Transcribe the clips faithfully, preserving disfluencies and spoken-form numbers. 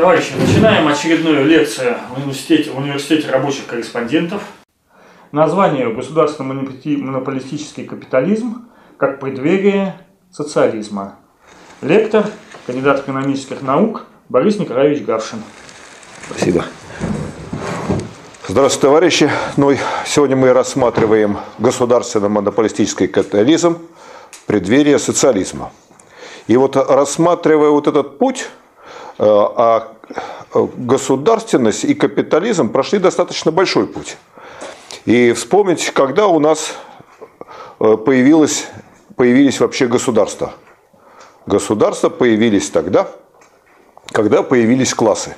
Товарищи, начинаем очередную лекцию в университете, в университете рабочих корреспондентов. Название «Государственно-монополистический капитализм как преддверие социализма». Лектор, кандидат экономических наук Борис Николаевич Гавшин. Спасибо. Здравствуйте, товарищи. Ну, сегодня мы рассматриваем государственно-монополистический капитализм в преддверии социализма. И вот рассматривая вот этот путь, а государственность и капитализм прошли достаточно большой путь. И вспомнить, когда у нас появилось, появились вообще государства. Государства появились тогда, когда появились классы.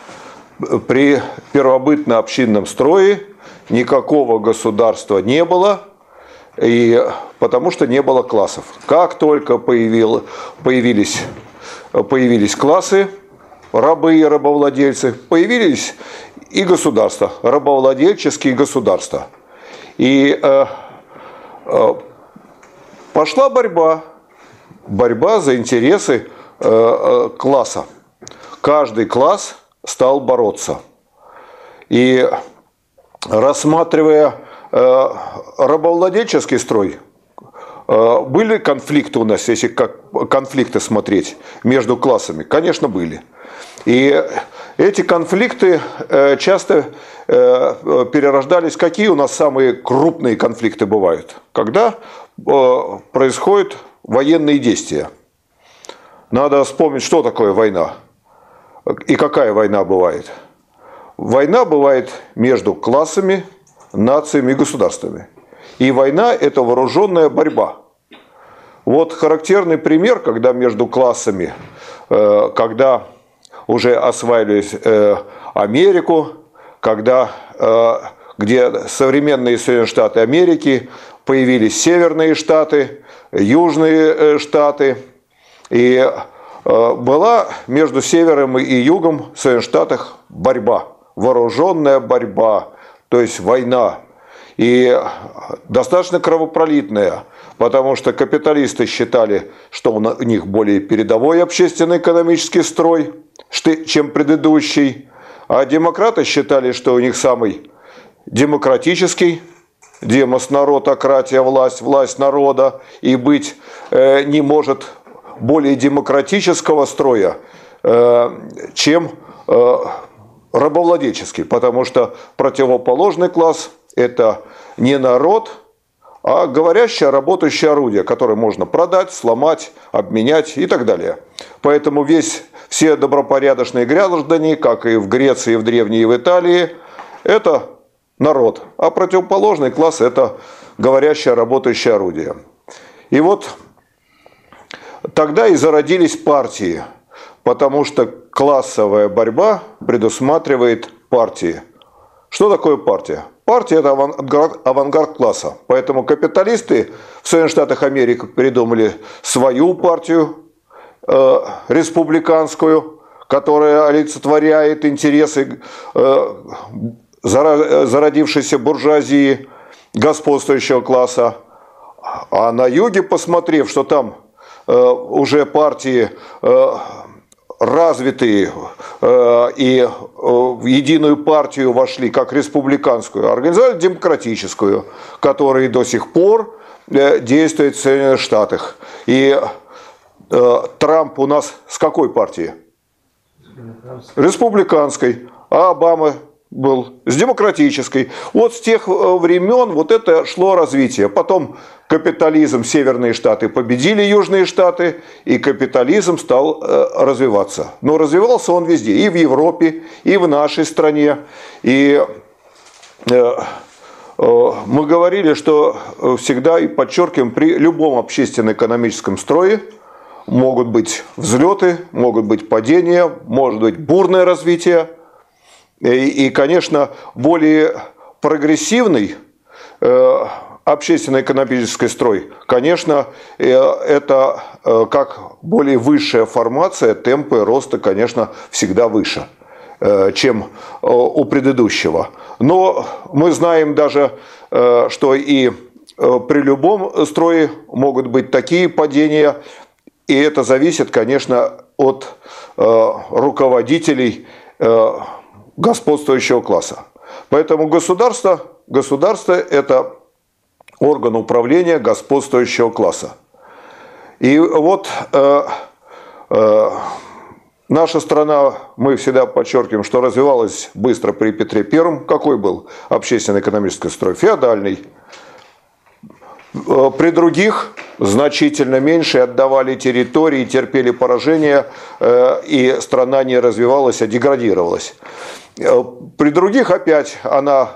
При первобытно-общинном строе никакого государства не было, и потому что не было классов. Как только появил, появились, появились классы, рабы и рабовладельцы, появились и государства, рабовладельческие государства. И э, э, пошла борьба, борьба за интересы э, э, класса. Каждый класс стал бороться. И рассматривая э, рабовладельческий строй, э, были конфликты у нас, если как конфликты смотреть между классами? Конечно, были. И эти конфликты часто перерождались. Какие у нас самые крупные конфликты бывают? Когда происходят военные действия. Надо вспомнить, что такое война. И какая война бывает. Война бывает между классами, нациями и государствами. И война – это вооруженная борьба. Вот характерный пример, когда между классами, когда уже осваивались э, Америку, когда, э, где современные Соединенные Штаты Америки, появились северные штаты, южные э, штаты. И э, была между севером и югом в Соединенных Штатах борьба, вооруженная борьба, то есть война. И достаточно кровопролитная, потому что капиталисты считали, что у них более передовой общественно-экономический строй, чем предыдущий, а демократы считали, что у них самый демократический, демос народ, акратия власть, власть народа, и быть э, не может более демократического строя, э, чем э, рабовладельческий, потому что противоположный класс – это не народ, а говорящее, работающее орудие, которое можно продать, сломать, обменять и так далее. Поэтому весь, все добропорядочные граждане, как и в Греции, и в Древней, и в Италии, это народ. А противоположный класс – это говорящее, работающее орудие. И вот тогда и зародились партии, потому что классовая борьба предусматривает партии. Что такое партия? Партия – это авангард, авангард класса. Поэтому капиталисты в Соединенных Штатах Америки придумали свою партию, э, республиканскую, которая олицетворяет интересы э, зародившейся буржуазии, господствующего класса. А на юге, посмотрев, что там э, уже партии э, развитые э, и э, в единую партию вошли, как республиканскую, организовали демократическую, которая до сих пор э, действует в Соединенных Штатах. И э, Трамп у нас с какой партии? Республиканской. А Обама был с демократической. Вот с тех времен вот это шло развитие. Потом капитализм, северные штаты победили южные штаты, и капитализм стал развиваться. Но развивался он везде, и в Европе, и в нашей стране. И мы говорили, что всегда и подчеркиваем, при любом общественно-экономическом строе могут быть взлеты, могут быть падения, может быть бурное развитие. И, конечно, более прогрессивный э, общественно-экономический строй, конечно, э, это э, как более высшая формация, темпы роста, конечно, всегда выше, э, чем э, у предыдущего. Но мы знаем даже, э, что и э, при любом строе могут быть такие падения, и это зависит, конечно, от э, руководителей э, господствующего класса. Поэтому государство, государство – это орган управления господствующего класса. И вот э, э, наша страна, мы всегда подчеркиваем, что развивалась быстро при Петре Первом. Какой был общественно-экономический строй? Феодальный. При других значительно меньше, отдавали территории, терпели поражение, и страна не развивалась, а деградировалась. При других опять она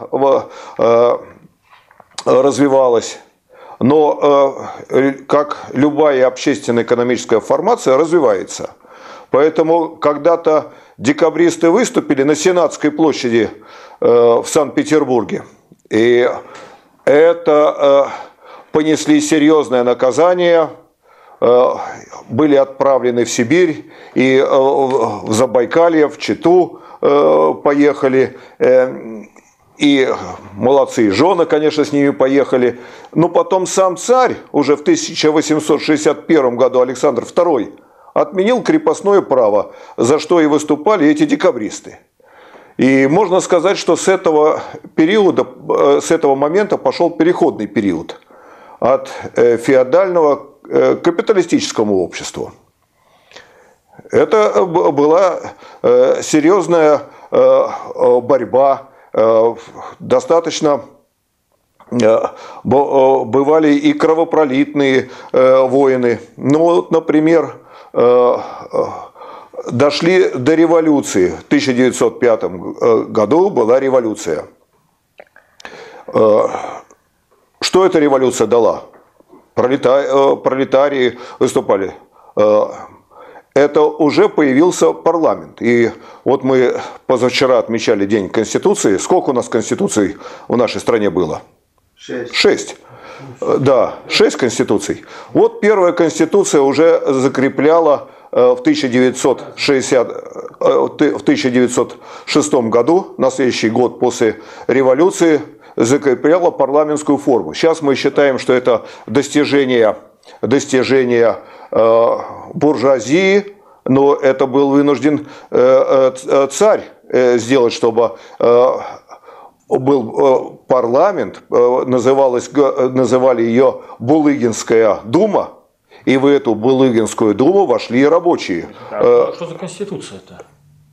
развивалась. Но как любая общественно-экономическая формация развивается. Поэтому когда-то декабристы выступили на Сенатской площади в Санкт-Петербурге. И это понесли серьезное наказание, были отправлены в Сибирь и в Забайкалье, в Читу поехали. И молодцы, жены, конечно, с ними поехали. Но потом сам царь уже в тысяча восемьсот шестьдесят первом году Александр Второй отменил крепостное право, за что и выступали эти декабристы. И можно сказать, что с этого периода, с этого момента пошел переходный период от феодального к капиталистическому обществу. Это была серьезная борьба, достаточно бывали и кровопролитные войны. Ну вот, например, дошли до революции. В тысяча девятьсот пятом году была революция. Что эта революция дала? Пролетарии выступали. Это уже появился парламент. И вот мы позавчера отмечали День Конституции. Сколько у нас конституций в нашей стране было? Шесть. Шесть. Да, шесть конституций. Вот первая конституция уже закрепляла в тысяча девятьсот шестом году, на следующий год после революции, закрепляла парламентскую форму. Сейчас мы считаем, что это достижение, достижение э, буржуазии, но это был вынужден э, э, царь э, сделать, чтобы э, был э, парламент, э, называлась, называли ее Булыгинская дума, и в эту Булыгинскую думу вошли рабочие. А что за конституция-то?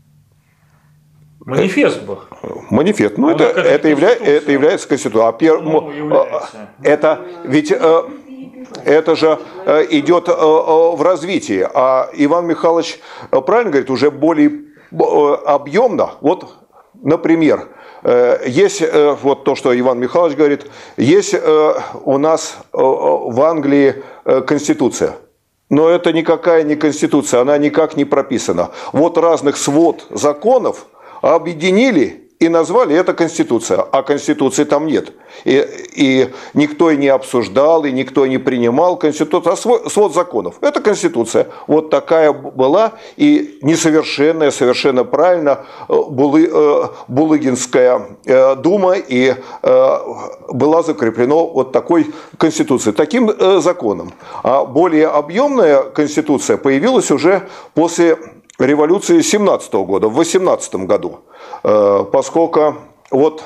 Манифест был. Манифест. Ну, это, это, явля, это является конституцией. А пер, ну, является. Это ведь э, это же э, идет э, в развитии. А Иван Михайлович правильно говорит, уже более э, объемно. Вот, например, э, есть э, вот то, что Иван Михайлович говорит, есть э, у нас э, в Англии э, конституция. Но это никакая не конституция, она никак не прописана. Вот разных свод законов объединили и назвали это Конституция, а Конституции там нет. И, и никто и не обсуждал, и никто не принимал Конституцию, а свой, свод законов. Это Конституция. Вот такая была, и несовершенная, совершенно правильно, Булы, Булыгинская дума, и была закреплена вот такой Конституцией, таким законом. А более объемная Конституция появилась уже после революции семнадцатого года, в восемнадцатом году, поскольку вот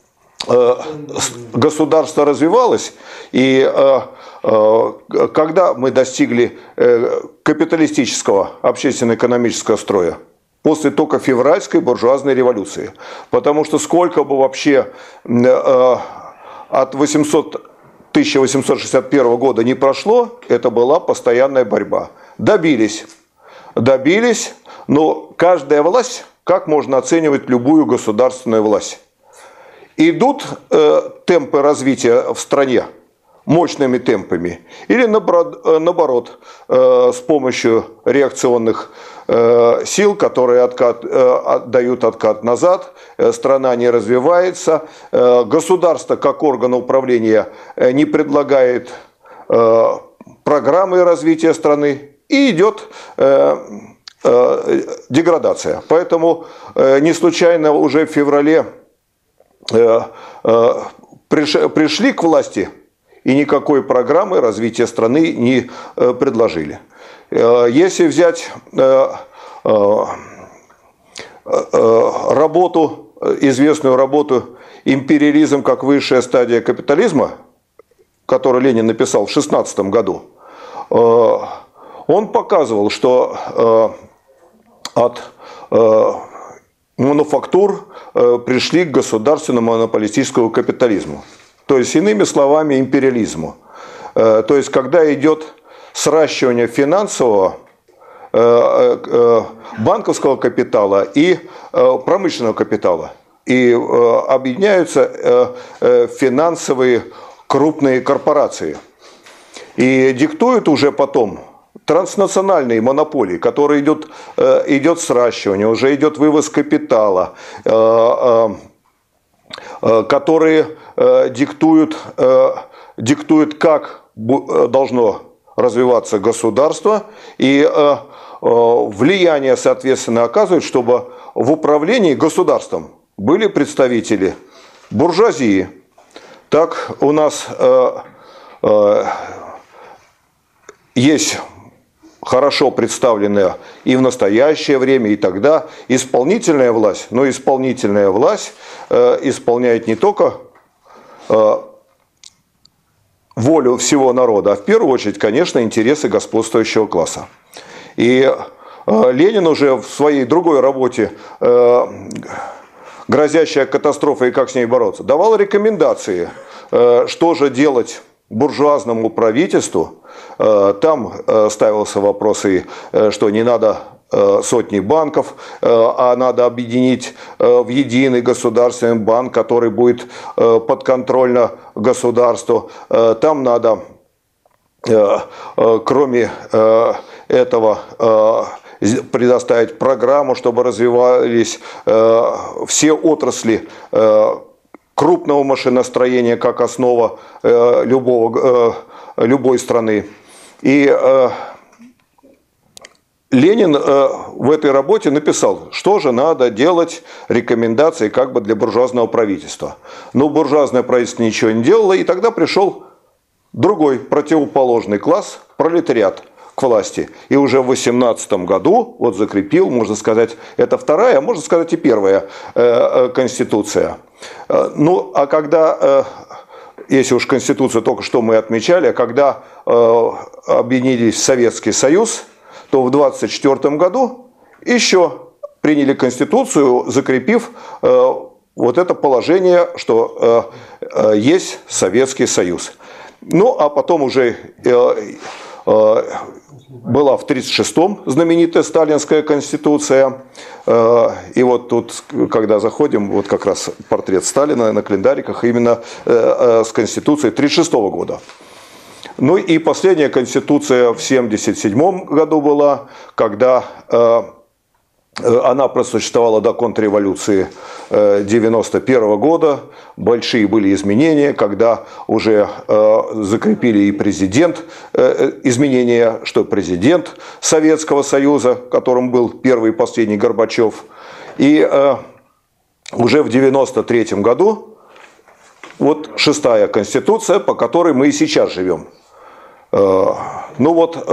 государство развивалось, и когда мы достигли капиталистического общественно-экономического строя, после только февральской буржуазной революции, потому что сколько бы вообще от тысяча восемьсот шестьдесят первого года не прошло, это была постоянная борьба. Добились. Добились, но каждая власть, как можно оценивать любую государственную власть? Идут э, темпы развития в стране мощными темпами, или наоборот, э, с помощью реакционных э, сил, которые откат, э, дают откат назад, э, страна не развивается, э, государство как орган управления э, не предлагает э, программы развития страны, и идет э, э, деградация. Поэтому э, не случайно уже в феврале э, э, приш, пришли к власти и никакой программы развития страны не э, предложили. Если взять работу, известную работу «Империализм как высшая стадия капитализма», которую Ленин написал в шестнадцатом году, он показывал, что от мануфактур пришли к государственному монополистическому капитализму. То есть, иными словами, империализму. То есть, когда идет сращивание финансового, банковского капитала и промышленного капитала. И объединяются финансовые крупные корпорации. И диктуют уже потом транснациональные монополии, которые идет, идет сращивание, уже идет вывоз капитала, которые диктуют, диктуют, как должно развиваться государство, и влияние, соответственно, оказывает, чтобы в управлении государством были представители буржуазии. Так у нас есть хорошо представленная и в настоящее время, и тогда исполнительная власть. Но исполнительная власть э, исполняет не только э, волю всего народа, а в первую очередь, конечно, интересы господствующего класса. И э, Ленин уже в своей другой работе э, «Грозящая катастрофа и как с ней бороться» давал рекомендации, э, что же делать буржуазному правительству. Там ставился вопрос, что не надо сотни банков, а надо объединить в единый государственный банк, который будет подконтрольно государству. Там надо, кроме этого, предоставить программу, чтобы развивались все отрасли крупного машиностроения как основа любого, любой страны. И Ленин в этой работе написал, что же надо делать, рекомендации как бы для буржуазного правительства. Но буржуазное правительство ничего не делало, и тогда пришел другой противоположный класс, пролетариат, к власти. И уже в восемнадцатом году вот закрепил, можно сказать, это вторая, а можно сказать и первая э, конституция. Ну, а когда, э, если уж конституцию только что мы отмечали, а когда э, объединились в Советский Союз, то в двадцать четвёртом году еще приняли конституцию, закрепив э, вот это положение, что э, э, есть Советский Союз. Ну, а потом уже э, э, была в тридцать шестом знаменитая сталинская конституция. И вот тут, когда заходим, вот как раз портрет Сталина на календариках именно с конституцией тридцать шестого года. Ну и последняя конституция в семьдесят седьмом году была, когда она просуществовала до контрреволюции девяносто первого года. Большие были изменения, когда уже закрепили и президент, изменения, что президент Советского Союза, которым был первый и последний Горбачев. И уже в девяносто третьем году вот шестая конституция, по которой мы и сейчас живем. Ну вот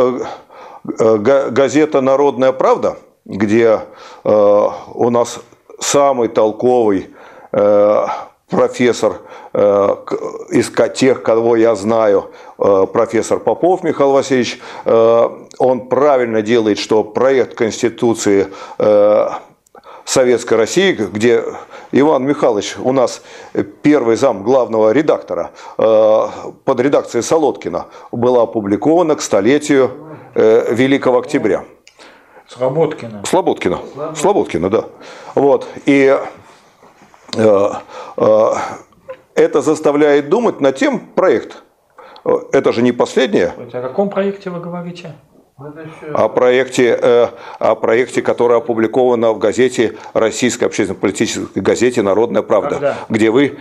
газета «Народная правда», где э, у нас самый толковый э, профессор э, из тех, кого я знаю, э, профессор Попов Михаил Васильевич, э, он правильно делает, что проект Конституции э, Советской России, где Иван Михайлович у нас первый зам главного редактора э, под редакцией Солодкина, была опубликована к столетию э, Великого Октября. Слободкина. Слободкина. Слободкина, да. Вот. И э, э, это заставляет думать над тем проект. Это же не последнее. О каком проекте вы говорите? О проекте, э, о проекте, который опубликован в газете, российской общественно-политической газете «Народная правда», когда? Где вы...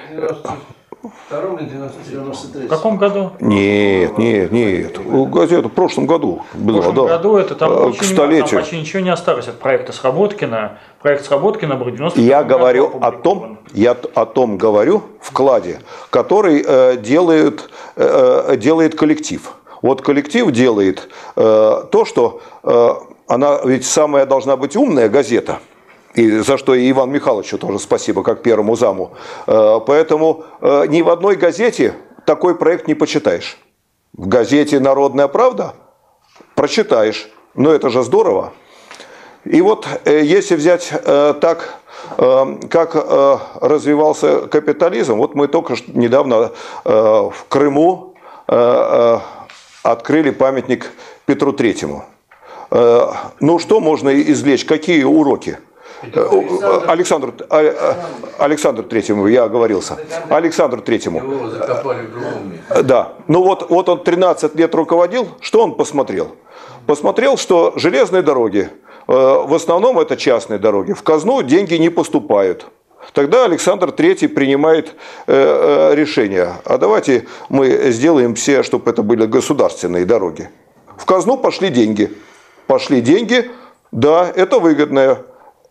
В каком году? Нет, нет, нет. Газета в прошлом году была, В прошлом да. году это там, К почти, столетию. там почти ничего не осталось от проекта Сработкина. Проект Сработкина был в девяносто Я говорю о том, я о том говорю вкладе, который э, делает, э, делает коллектив. Вот коллектив делает э, то, что э, она ведь самая должна быть умная газета. И за что и Ивану Михайловичу тоже спасибо, как первому заму. Э, поэтому э, ни в одной газете такой проект не почитаешь. В газете «Народная правда» прочитаешь. Но это же здорово. И вот э, если взять э, так, э, как э, развивался капитализм, вот мы только что недавно э, в Крыму э, э, открыли памятник Петру Третьему. Э, ну что можно извлечь, какие уроки? Александр, Александр, Александр Третьему, я оговорился. Александру Третьему. Его закопали в другом месте. Да. Ну вот, вот он тринадцать лет руководил, что он посмотрел? Посмотрел, что железные дороги, в основном это частные дороги, в казну деньги не поступают. Тогда Александр Третий принимает решение, а давайте мы сделаем все, чтобы это были государственные дороги. В казну пошли деньги. Пошли деньги, да, это выгодное.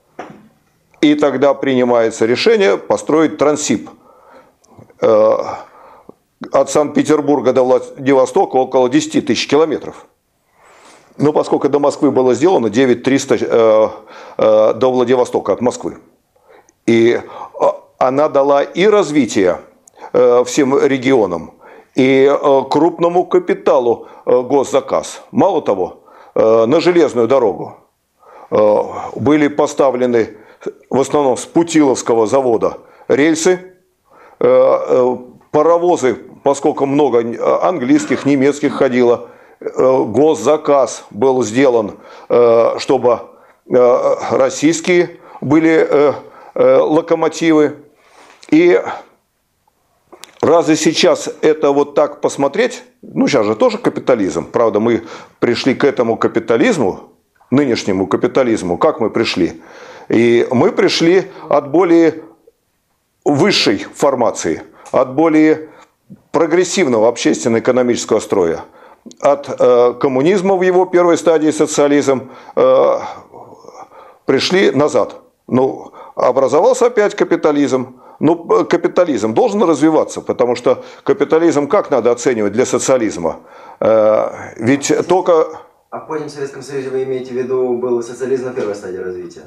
И тогда принимается решение построить Транссиб. От Санкт-Петербурга до Владивостока около десять тысяч километров. Ну, поскольку до Москвы было сделано девять тысяч триста до Владивостока от Москвы. И она дала и развитие всем регионам, и крупному капиталу госзаказ. Мало того, на железную дорогу были поставлены в основном с Путиловского завода рельсы, паровозы, поскольку много английских, немецких ходило, госзаказ был сделан, чтобы российские были локомотивы. И разве сейчас это вот так посмотреть? Ну, сейчас же тоже капитализм. Правда, мы пришли к этому капитализму, нынешнему капитализму. Как мы пришли? И мы пришли от более высшей формации, от более прогрессивного общественно-экономического строя. От э, коммунизма в его первой стадии, социализм, э, пришли назад. Ну, образовался опять капитализм. Ну, капитализм должен развиваться, потому что капитализм как надо оценивать для социализма? Э, ведь только... А в позднем Советском Союзе вы имеете в виду был социализм на первой стадии развития?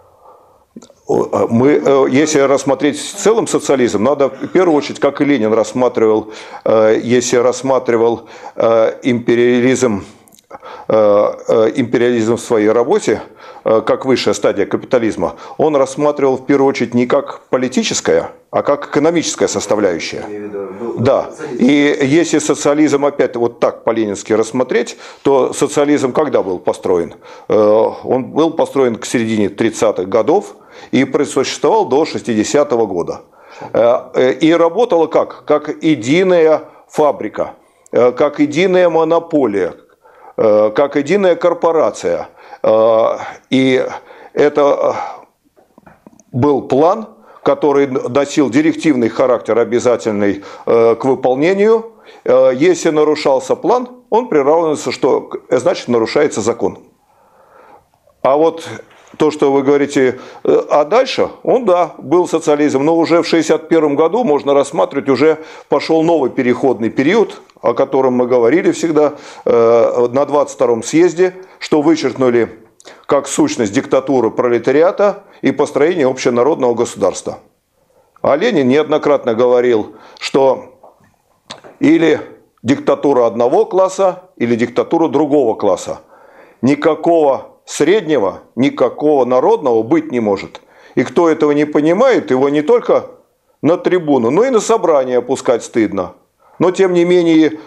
Мы, если рассмотреть в целом социализм, надо в первую очередь, как и Ленин рассматривал, если рассматривал империализм, империализм в своей работе, как высшая стадия капитализма, он рассматривал в первую очередь не как политическая, а как экономическая составляющая. Да. И если социализм опять вот так по-ленински рассмотреть, то социализм когда был построен? Он был построен к середине тридцатых годов и просуществовал до шестидесятого года. И работала как? Как единая фабрика, как единая монополия, как единая корпорация. И это был план, который носил директивный характер, обязательный к выполнению. Если нарушался план, он приравнивается, что значит нарушается закон. А вот то, что вы говорите, а дальше, он, да, был социализм, но уже в шестьдесят первом году можно рассматривать, уже пошел новый переходный период, о котором мы говорили всегда на двадцать втором съезде, что вычеркнули как сущность диктатуры пролетариата и построение общенародного государства. А Ленин неоднократно говорил, что или диктатура одного класса, или диктатура другого класса. Никакого среднего, никакого народного быть не может. И кто этого не понимает, его не только на трибуну, но и на собрание опускать стыдно. Но, тем не менее,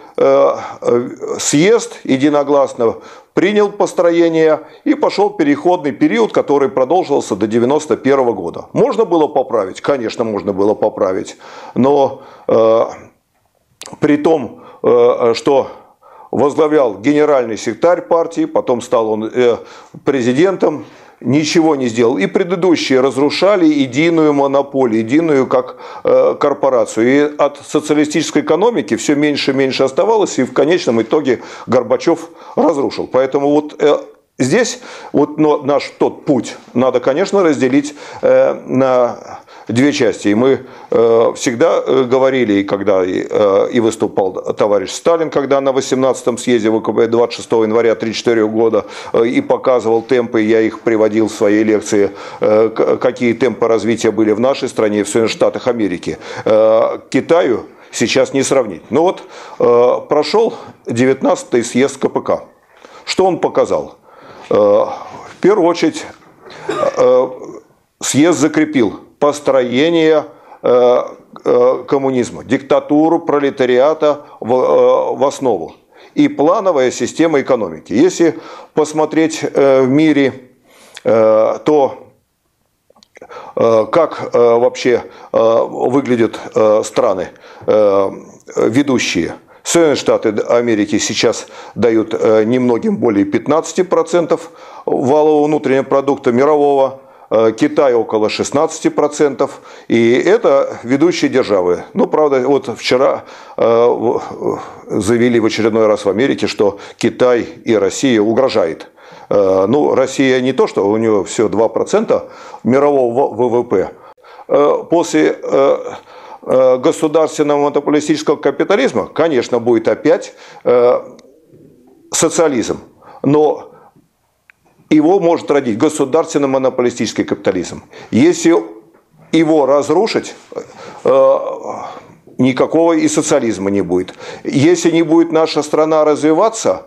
съезд единогласно принял построение и пошел переходный период, который продолжился до девяносто первого года. Можно было поправить? Конечно, можно было поправить. Но э, при том, э, что возглавлял генеральный секретарь партии, потом стал он э, президентом, ничего не сделал. И предыдущие разрушали единую монополию, единую как э, корпорацию. И от социалистической экономики все меньше и меньше оставалось, и в конечном итоге Горбачев разрушил. Поэтому вот э, здесь вот, но наш тот путь надо, конечно, разделить э, на две части. И мы э, всегда говорили, и когда э, и выступал товарищ Сталин, когда на восемнадцатом съезде ВКП двадцать шестого января тысяча девятьсот тридцать четвёртого года э, и показывал темпы, я их приводил в своей лекции, э, какие темпы развития были в нашей стране и в Соединенных Штатах Америки. Э, Китаю сейчас не сравнить. Но вот э, прошел девятнадцатый съезд КПК. Что он показал? Э, в первую очередь э, съезд закрепил построение э, э, коммунизма, диктатуру пролетариата в, э, в основу и плановая система экономики. Если посмотреть э, в мире, э, то как вообще выглядят страны ведущие. Соединенные Штаты Америки сейчас дают немногим более пятнадцати процентов валового внутреннего продукта мирового, Китай около шестнадцати процентов, и это ведущие державы. Ну, правда, вот вчера заявили в очередной раз в Америке, что Китай и Россия угрожают. Ну, Россия не то, что у нее все два процента мирового ВВП. После государственного монополистического капитализма, конечно, будет опять социализм. Но его может родить государственно-монополистический капитализм. Если его разрушить, никакого и социализма не будет. Если не будет наша страна развиваться,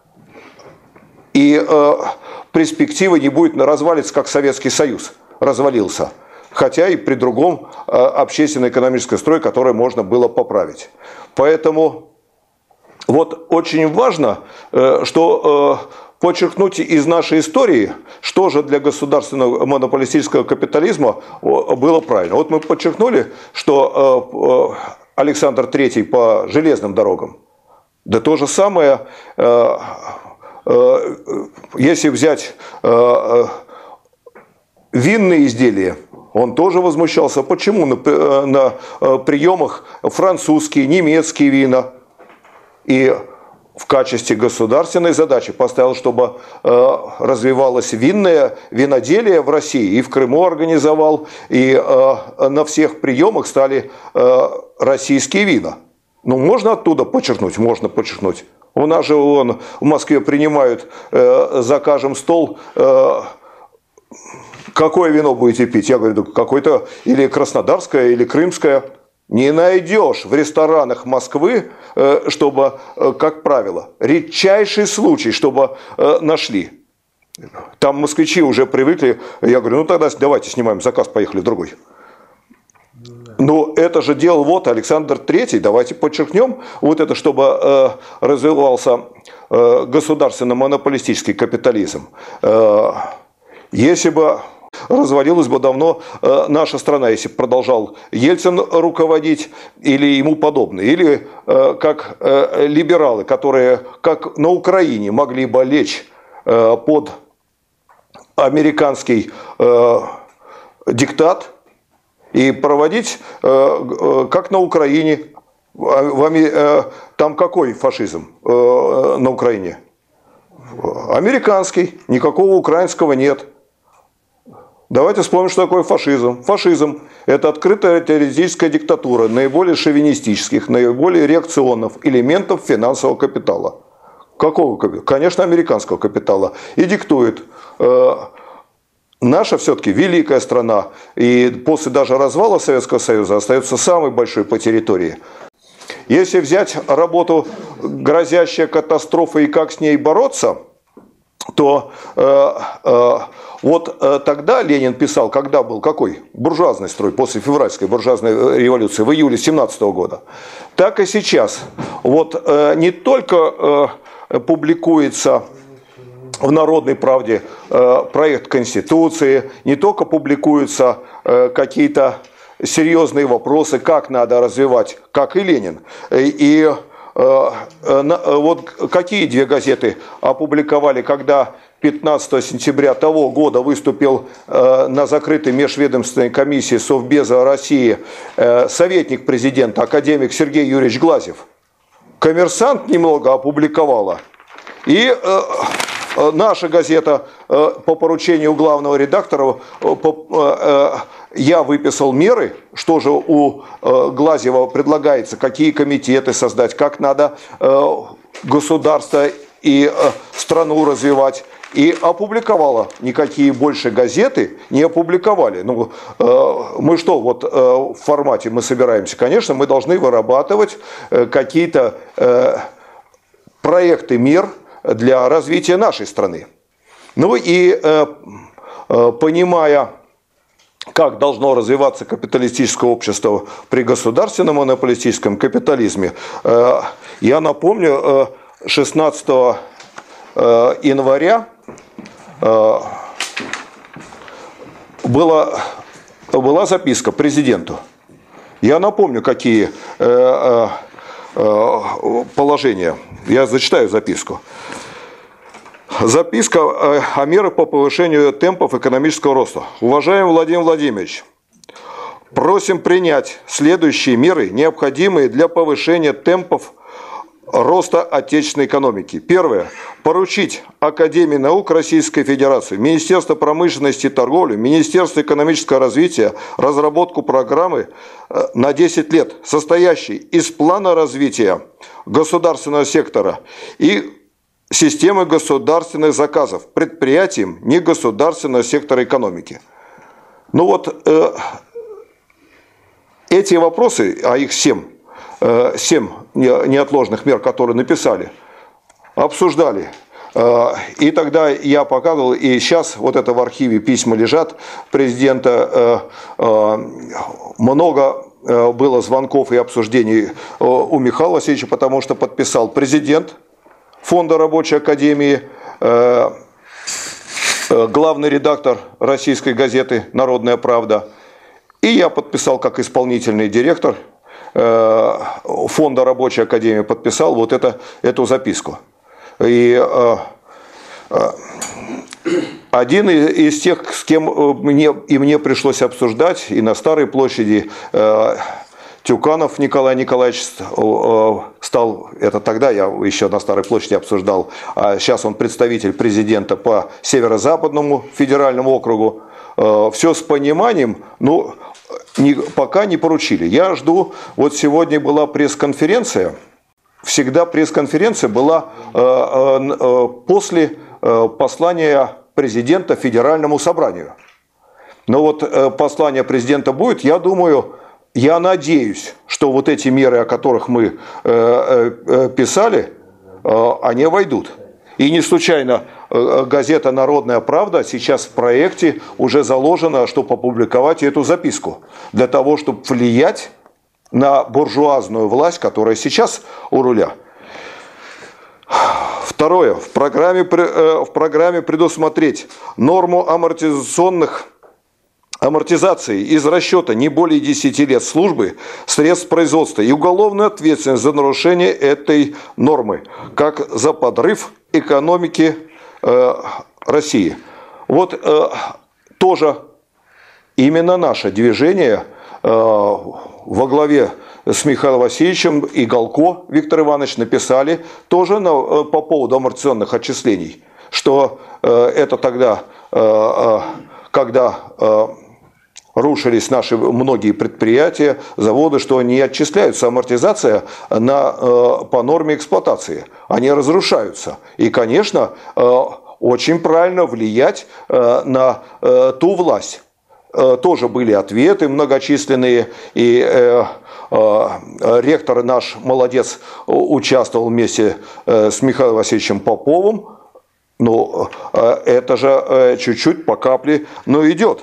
и э, перспективы не будет развалиться, как Советский Союз развалился. Хотя и при другом э, общественно-экономическом строе, которое можно было поправить. Поэтому вот очень важно, э, что э, подчеркнуть из нашей истории, что же для государственного монополистического капитализма было правильно. Вот мы подчеркнули, что э, э, Александр Третий по железным дорогам. Да то же самое... Э, Если взять э, винные изделия, он тоже возмущался. Почему на, на приемах французские, немецкие вина? И в качестве государственной задачи поставил, чтобы э, развивалось винное виноделие в России. И в Крыму организовал, и э, на всех приемах стали э, российские вина. Ну, можно оттуда подчеркнуть? Можно подчеркнуть. У нас же вон, в Москве принимают, э, закажем стол, э, какое вино будете пить? Я говорю, какое-то или краснодарское, или крымское. Не найдешь в ресторанах Москвы, э, чтобы, э, как правило, редчайший случай, чтобы э, нашли. Там москвичи уже привыкли. Я говорю, ну тогда давайте снимаем заказ, поехали в другой. Но это же делал вот Александр Третий, давайте подчеркнем, вот это, чтобы э, развивался э, государственно-монополистический капитализм. Э, если бы развалилась бы давно э, наша страна, если бы продолжал Ельцин руководить или ему подобные, или э, как э, либералы, которые как на Украине могли бы лечь э, под американский э, диктат, и проводить, как на Украине. Там какой фашизм на Украине? Американский. Никакого украинского нет. Давайте вспомним, что такое фашизм. Фашизм – это открытая террористическая диктатура наиболее шовинистических, наиболее реакционных элементов финансового капитала. Какого капитала? Конечно, американского капитала. И диктует. Наша все-таки великая страна, и после даже развала Советского Союза остается самой большой по территории. Если взять работу «Грозящая катастрофа» и как с ней бороться, то э, э, вот э, тогда Ленин писал, когда был какой? Буржуазный строй, после февральской буржуазной революции, в июле семнадцатого года. Так и сейчас. Вот э, не только э, публикуется в «Народной правде» э, проект Конституции, не только публикуются э, какие-то серьезные вопросы, как надо развивать, как и Ленин. И э, э, вот какие две газеты опубликовали, когда пятнадцатого сентября того года выступил э, на закрытой межведомственной комиссии Совбеза России э, советник президента, академик Сергей Юрьевич Глазьев. «Коммерсант» немного опубликовала. И... Э, наша газета по поручению главного редактора, я выписал меры, что же у Глазьева предлагается, какие комитеты создать, как надо государство и страну развивать. И опубликовала. Никакие больше газеты не опубликовали. Ну, мы что, вот в формате мы собираемся? Конечно, мы должны вырабатывать какие-то проекты мер для развития нашей страны. Ну и понимая, как должно развиваться капиталистическое общество при государственном монополистическом капитализме, я напомню, шестнадцатого января была, была записка президенту. Я напомню, какие положения. Я зачитаю записку. Записка о мерах по повышению темпов экономического роста. Уважаемый Владимир Владимирович, просим принять следующие меры, необходимые для повышения темпов роста отечественной экономики. Первое. Поручить Академии наук Российской Федерации, Министерству промышленности и торговли, Министерству экономического развития разработку программы на десять лет, состоящей из плана развития государственного сектора и системы государственных заказов предприятиям негосударственного сектора экономики. Ну вот э, эти вопросы, а их семь, семь неотложных мер, которые написали, обсуждали. И тогда я показывал, и сейчас вот это в архиве письма лежат президента, много было звонков и обсуждений у Михаила Васильевича, потому что подписал президент Фонда Рабочей Академии, главный редактор российской газеты «Народная правда», и я подписал как исполнительный директор Фонда Рабочей Академии, подписал вот это, эту записку. И один из тех, с кем мне, и мне пришлось обсуждать, и на Старой площади, Тюканов Николай Николаевич стал, это тогда я еще на Старой площади обсуждал, а сейчас он представитель президента по Северо-Западному федеральному округу. Все с пониманием, но не, пока не поручили. Я жду, вот сегодня была пресс-конференция, всегда пресс-конференция была э, э, после э, послания президента Федеральному собранию. Но вот э, послание президента будет, я думаю, я надеюсь, что вот эти меры, о которых мы э, э, писали, э, они войдут. И не случайно газета «Народная правда» сейчас в проекте уже заложено, чтобы опубликовать эту записку. Для того, чтобы влиять на буржуазную власть, которая сейчас у руля. Второе. В программе, в программе предусмотреть норму амортизационных амортизации из расчета не более десяти лет службы средств производства и уголовную ответственность за нарушение этой нормы, как за подрыв экономики э, России. Вот э, тоже именно наше движение э, во главе с Михаилом Васильевичем и Галко Виктор Иванович написали тоже на, э, по поводу амортизационных отчислений, что э, это тогда, э, э, когда э, рушились наши многие предприятия, заводы, что не отчисляются амортизация на, э, по норме эксплуатации. Они разрушаются. И, конечно, э, очень правильно влиять э, на э, ту власть. Э, тоже были ответы многочисленные. И э, э, ректор наш молодец участвовал вместе э, с Михаилом Васильевичем Поповым. Но э, это же э, чуть-чуть по капле, но идет.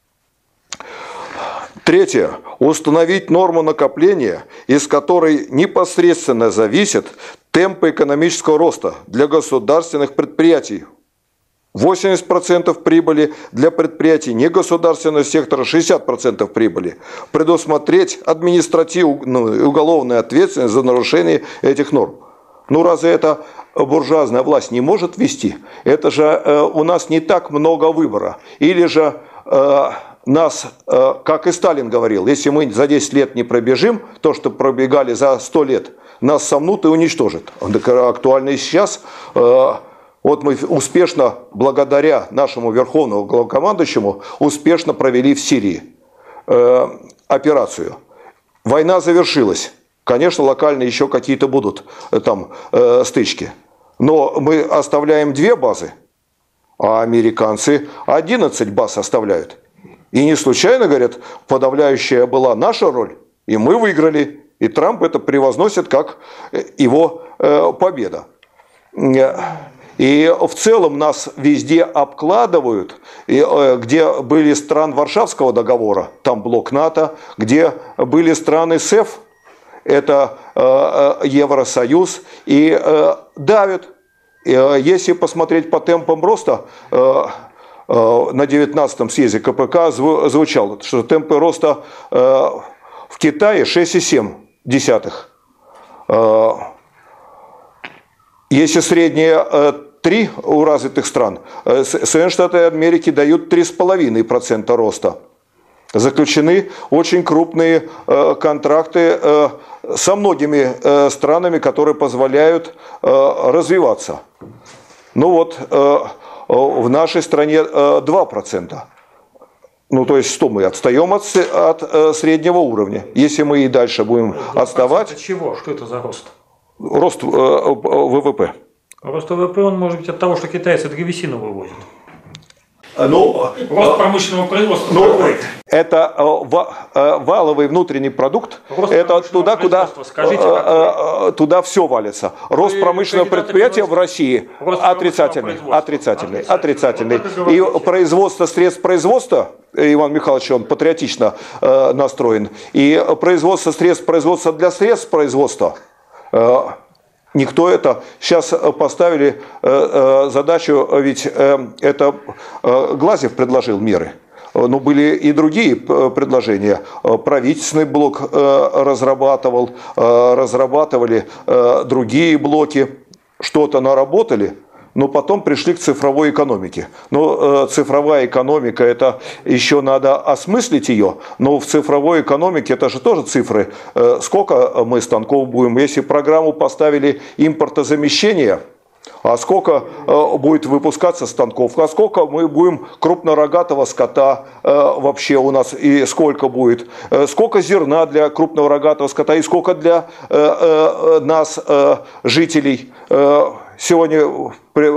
Третье. Установить норму накопления, из которой непосредственно зависят темпы экономического роста для государственных предприятий. восемьдесят процентов прибыли для предприятий негосударственного сектора, шестьдесят процентов прибыли. Предусмотреть административную и уголовную ответственность за нарушение этих норм. Ну разве это буржуазная власть не может вести? Это же э, у нас не так много выбора. Или же... Э, Нас, как и Сталин говорил, если мы за десять лет не пробежим то, что пробегали за сто лет, нас сомнут и уничтожат. Актуально и сейчас. Вот мы успешно, благодаря нашему верховному главнокомандующему, успешно провели в Сирии э, операцию. Война завершилась. Конечно, локально еще какие-то будут э, там э, стычки. Но мы оставляем две базы, а американцы одиннадцать баз оставляют. И не случайно, говорят, подавляющая была наша роль, и мы выиграли. И Трамп это превозносит как его э, победа. И в целом нас везде обкладывают, и, э, где были страны Варшавского договора, там блок НАТО, где были страны СЭФ, это э, Евросоюз, и э, давят. И, э, если посмотреть по темпам роста, э, э, на девятнадцатом съезде ка пэ ка зву, звучало, что темпы роста э, в Китае шесть целых семь десятых. Э, если среднее э, три у развитых стран, э, Соединенные Штаты Америки дают три целых пять десятых процента роста. Заключены очень крупные э, контракты э, со многими э, странами, которые позволяют э, развиваться. Ну вот, э, в нашей стране э, два процента. Ну, то есть, что мы отстаем от, от э, среднего уровня. Если мы и дальше будем отставать... От чего? Что это за рост? Рост э, вэ вэ пэ. Рост вэ вэ пэ, он может быть от того, что китайцы древесину вывозят. Ну, рост промышленного производства. Ну, это э, валовый внутренний продукт. Рост это туда, куда Скажите, э, туда все валится. Рост промышленного предприятия в России отрицательный, отрицательный, отрицательный. И производство средств производства, Иван Михайлович, он патриотично э, настроен. И производство средств производства для средств производства. Э, Никто это сейчас поставили э, задачу, ведь э, это э, Глазьев предложил меры. Но были и другие предложения. Правительственный блок э, разрабатывал, э, разрабатывали э, другие блоки, что-то наработали. Но потом пришли к цифровой экономике. Но э, цифровая экономика, это еще надо осмыслить ее, но в цифровой экономике это же тоже цифры. Э, сколько мы станков будем, если программу поставили импортозамещения, а сколько э, будет выпускаться станков, а сколько мы будем крупнорогатого скота э, вообще у нас и сколько будет, э, сколько зерна для крупнорогатого скота и сколько для э, э, нас, э, жителей. Э, сегодня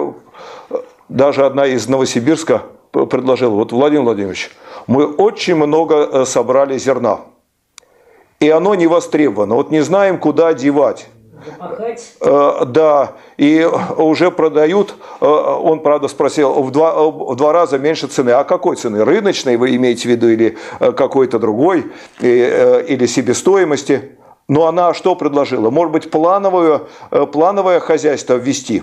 даже одна из Новосибирска предложила, вот, Владимир Владимирович, мы очень много собрали зерна, и оно не востребовано, вот не знаем, куда девать. Э, да, и уже продают, э, он, правда, спросил, в два, в два раза меньше цены. А какой цены? Рыночной вы имеете в виду или какой-то другой, э, или себестоимости? Но она что предложила? Может быть, плановое, плановое хозяйство ввести?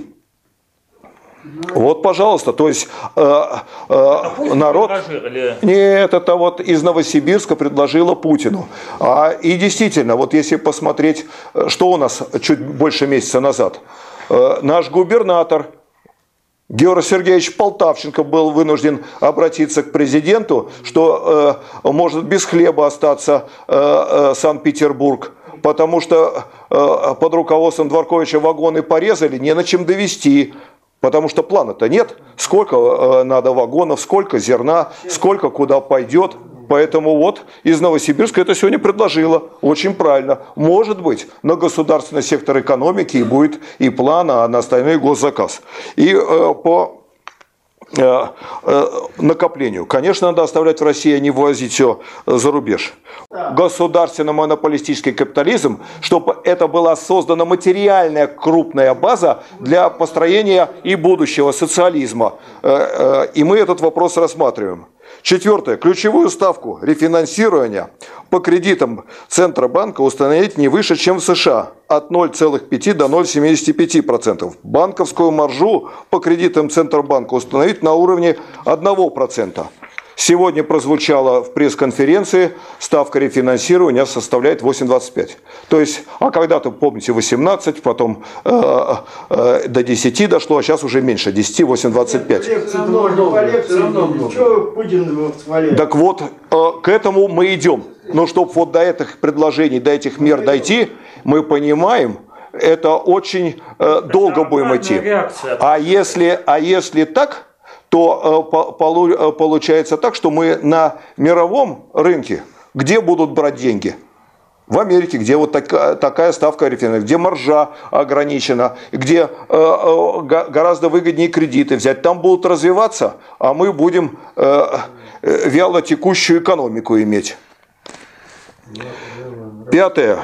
Вот, пожалуйста, то есть э, э, народ... Нет, это вот из Новосибирска предложила Путину. А, и действительно, вот если посмотреть, что у нас чуть больше месяца назад. Э, наш губернатор Георгий Сергеевич Полтавченко был вынужден обратиться к президенту, что э, может без хлеба остаться э, э, Санкт-Петербург. Потому что э, под руководством Дворковича вагоны порезали, не на чем довести. Потому что плана-то нет, сколько э, надо вагонов, сколько зерна, сколько куда пойдет. Поэтому вот из Новосибирска это сегодня предложила. Очень правильно. Может быть, на государственный сектор экономики и будет и план, а на остальной госзаказ. И э, по э, э, накоплению. Конечно, надо оставлять в России, а не ввозить все за рубеж. Государственно-монополистический капитализм, чтобы это была создана материальная крупная база для построения и будущего социализма. И мы этот вопрос рассматриваем. Четвертое. Ключевую ставку рефинансирования по кредитам Центробанка установить не выше, чем в США, от ноль целых пяти до ноль целых семидесяти пяти процентов. Банковскую маржу по кредитам Центробанка установить на уровне одного процента. Сегодня прозвучало в пресс-конференции, ставка рефинансирования составляет восемь целых двадцать пять. То есть, а когда-то, помните, восемнадцать, потом э, э, до десяти дошло, а сейчас уже меньше, десять, восемь двадцать пять. Так вот, э, к этому мы идем. Но чтобы вот до этих предложений, до этих мер дойти, мы понимаем, это очень э, долго будем идти. Реакция. А если, а если так, то э, полу, получается так, что мы на мировом рынке, где будут брать деньги? В Америке, где вот такая, такая ставка референдума, где маржа ограничена, где э, э, гораздо выгоднее кредиты взять, там будут развиваться, а мы будем э, э, вяло текущую экономику иметь. Пятое.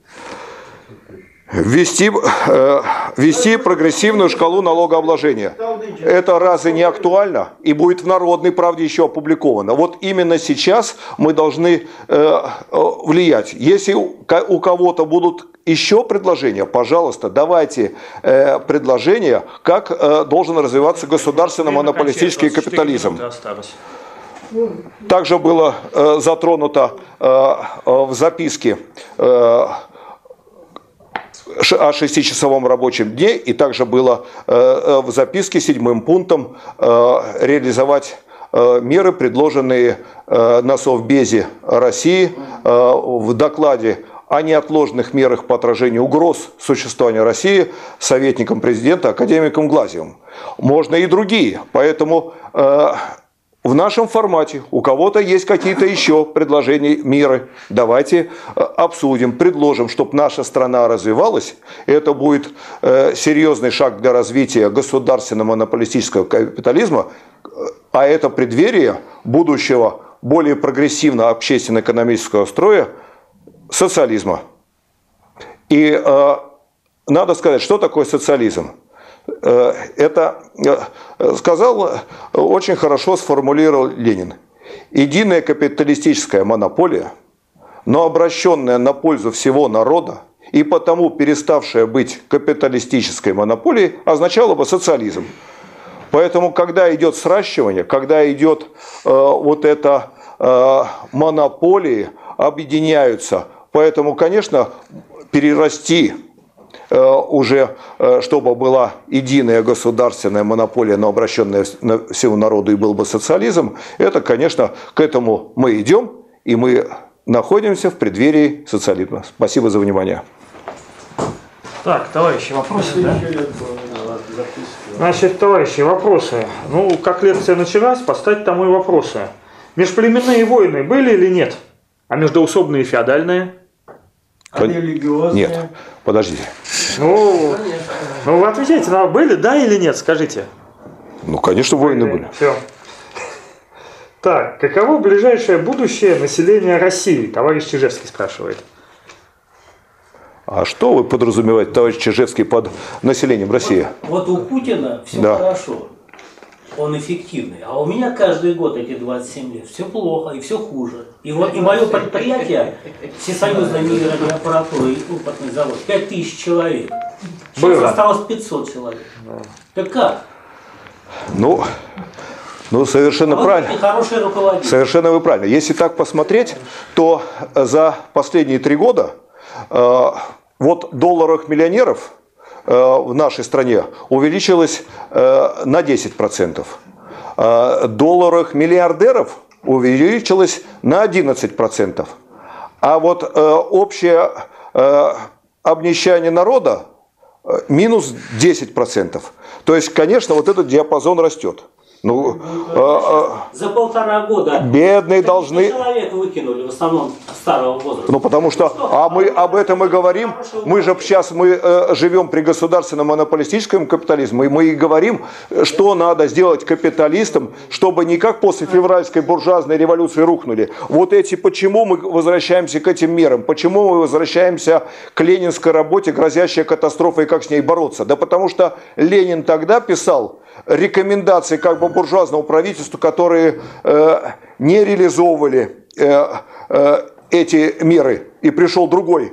Ввести, э, ввести прогрессивную шкалу налогообложения. Это разве не актуально? И будет в «Народной правде» еще опубликовано. Вот именно сейчас мы должны э, влиять. Если у, у кого-то будут еще предложения, пожалуйста, давайте э, предложения, как э, должен развиваться государственно-монополистический капитализм. Также было э, затронуто э, в записке э, о шестичасовом рабочем дне, и также было э, в записке седьмым пунктом э, реализовать э, меры, предложенные э, на Совбезе России э, в докладе о неотложных мерах по отражению угроз существования России советником президента академиком Глазьевым. Можно и другие, поэтому э, в нашем формате у кого-то есть какие-то еще предложения, меры. Давайте обсудим, предложим, чтобы наша страна развивалась. Это будет э, серьезный шаг для развития государственного монополистического капитализма, а это преддверие будущего более прогрессивного общественно-экономического строя социализма. И э, надо сказать, что такое социализм. Это сказал, очень хорошо сформулировал Ленин. Единая капиталистическая монополия, но обращенная на пользу всего народа и потому переставшая быть капиталистической монополией, означала бы социализм. Поэтому, когда идет сращивание, когда идет э, вот это э, монополии, объединяются. Поэтому, конечно, перерасти уже, чтобы была единая государственная монополия, но обращенная на всему народу, и был бы социализм, это, конечно, к этому мы идем, и мы находимся в преддверии социализма. Спасибо за внимание. Так, товарищи, вопросы, да? Значит, товарищи, вопросы. Ну, как лекция началась, поставьте там и вопросы. Межплеменные войны были или нет? А междоусобные и феодальные? А религиозные? Нет, подождите. Ну, ну, вы отвечайте, ну, были, да или нет, скажите. Ну, конечно, войны были. Все. Так, каково ближайшее будущее населения России? Товарищ Чижевский спрашивает. А что вы подразумеваете, товарищ Чижевский, под населением России? Вот, вот у Путина все да. хорошо, он эффективный, а у меня каждый год эти двадцать семь лет все плохо и все хуже. И вот и мое предприятие, Всесоюзная минеральная аппаратура и опытный завод, пять тысяч человек. Сейчас осталось пятьсот человек. Да. Так как? Ну, ну совершенно а правильно. Вот хороший руководитель. Совершенно вы правильно. Если так посмотреть, то за последние три года э, вот долларовых миллионеров в нашей стране увеличилось на десять процентов. Долларовых миллиардеров увеличилось на одиннадцать процентов. А вот общее обнищание народа минус десять процентов. То есть, конечно, вот этот диапазон растет. Ну, за полтора года бедные должны... человек выкинули, в основном старого возраста. Ну, потому что, а мы об этом и говорим, мы же сейчас мы э, живем при государственном монополистическом капитализме, и мы и говорим, что надо сделать капиталистам, чтобы не как после февральской буржуазной революции рухнули. Вот эти, почему мы возвращаемся к этим мерам, почему мы возвращаемся к ленинской работе, грозящей катастрофой, как с ней бороться? Да потому что Ленин тогда писал рекомендации как бы буржуазному правительству, которые э, не реализовывали э, э, эти меры, и пришел другой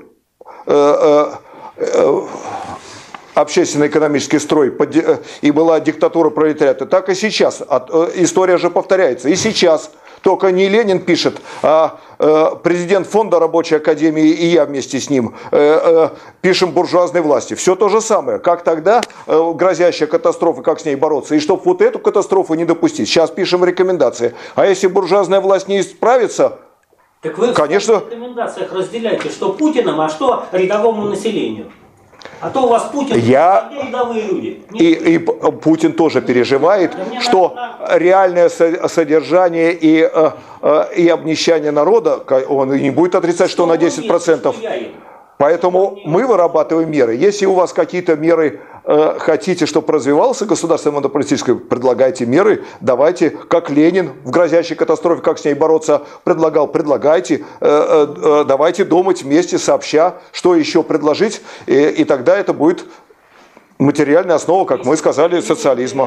э, э, общественно-экономический строй, и была диктатура пролетариата, так и сейчас. История же повторяется. И сейчас. Только не Ленин пишет, а президент фонда Рабочей Академии и я вместе с ним пишем буржуазной власти. Все то же самое. Как тогда грозящая катастрофа, как с ней бороться. И чтобы вот эту катастрофу не допустить. Сейчас пишем рекомендации. А если буржуазная власть не справится, так вы конечно, в рекомендациях разделяете, что Путиным, а что рядовому населению. А то у вас Путин, Я... рядовые люди. И, и Путин тоже переживает, что реальное содержание и, и обнищание народа, он не будет отрицать, что на десять процентов. Поэтому мы вырабатываем меры. Если у вас какие-то меры э, хотите, чтобы развивался государственное монополистическое, предлагайте меры, давайте, как Ленин в грозящей катастрофе, как с ней бороться, предлагал, предлагайте, э, э, давайте думать вместе, сообща, что еще предложить, и, и тогда это будет материальная основа, как мы сказали, социализма.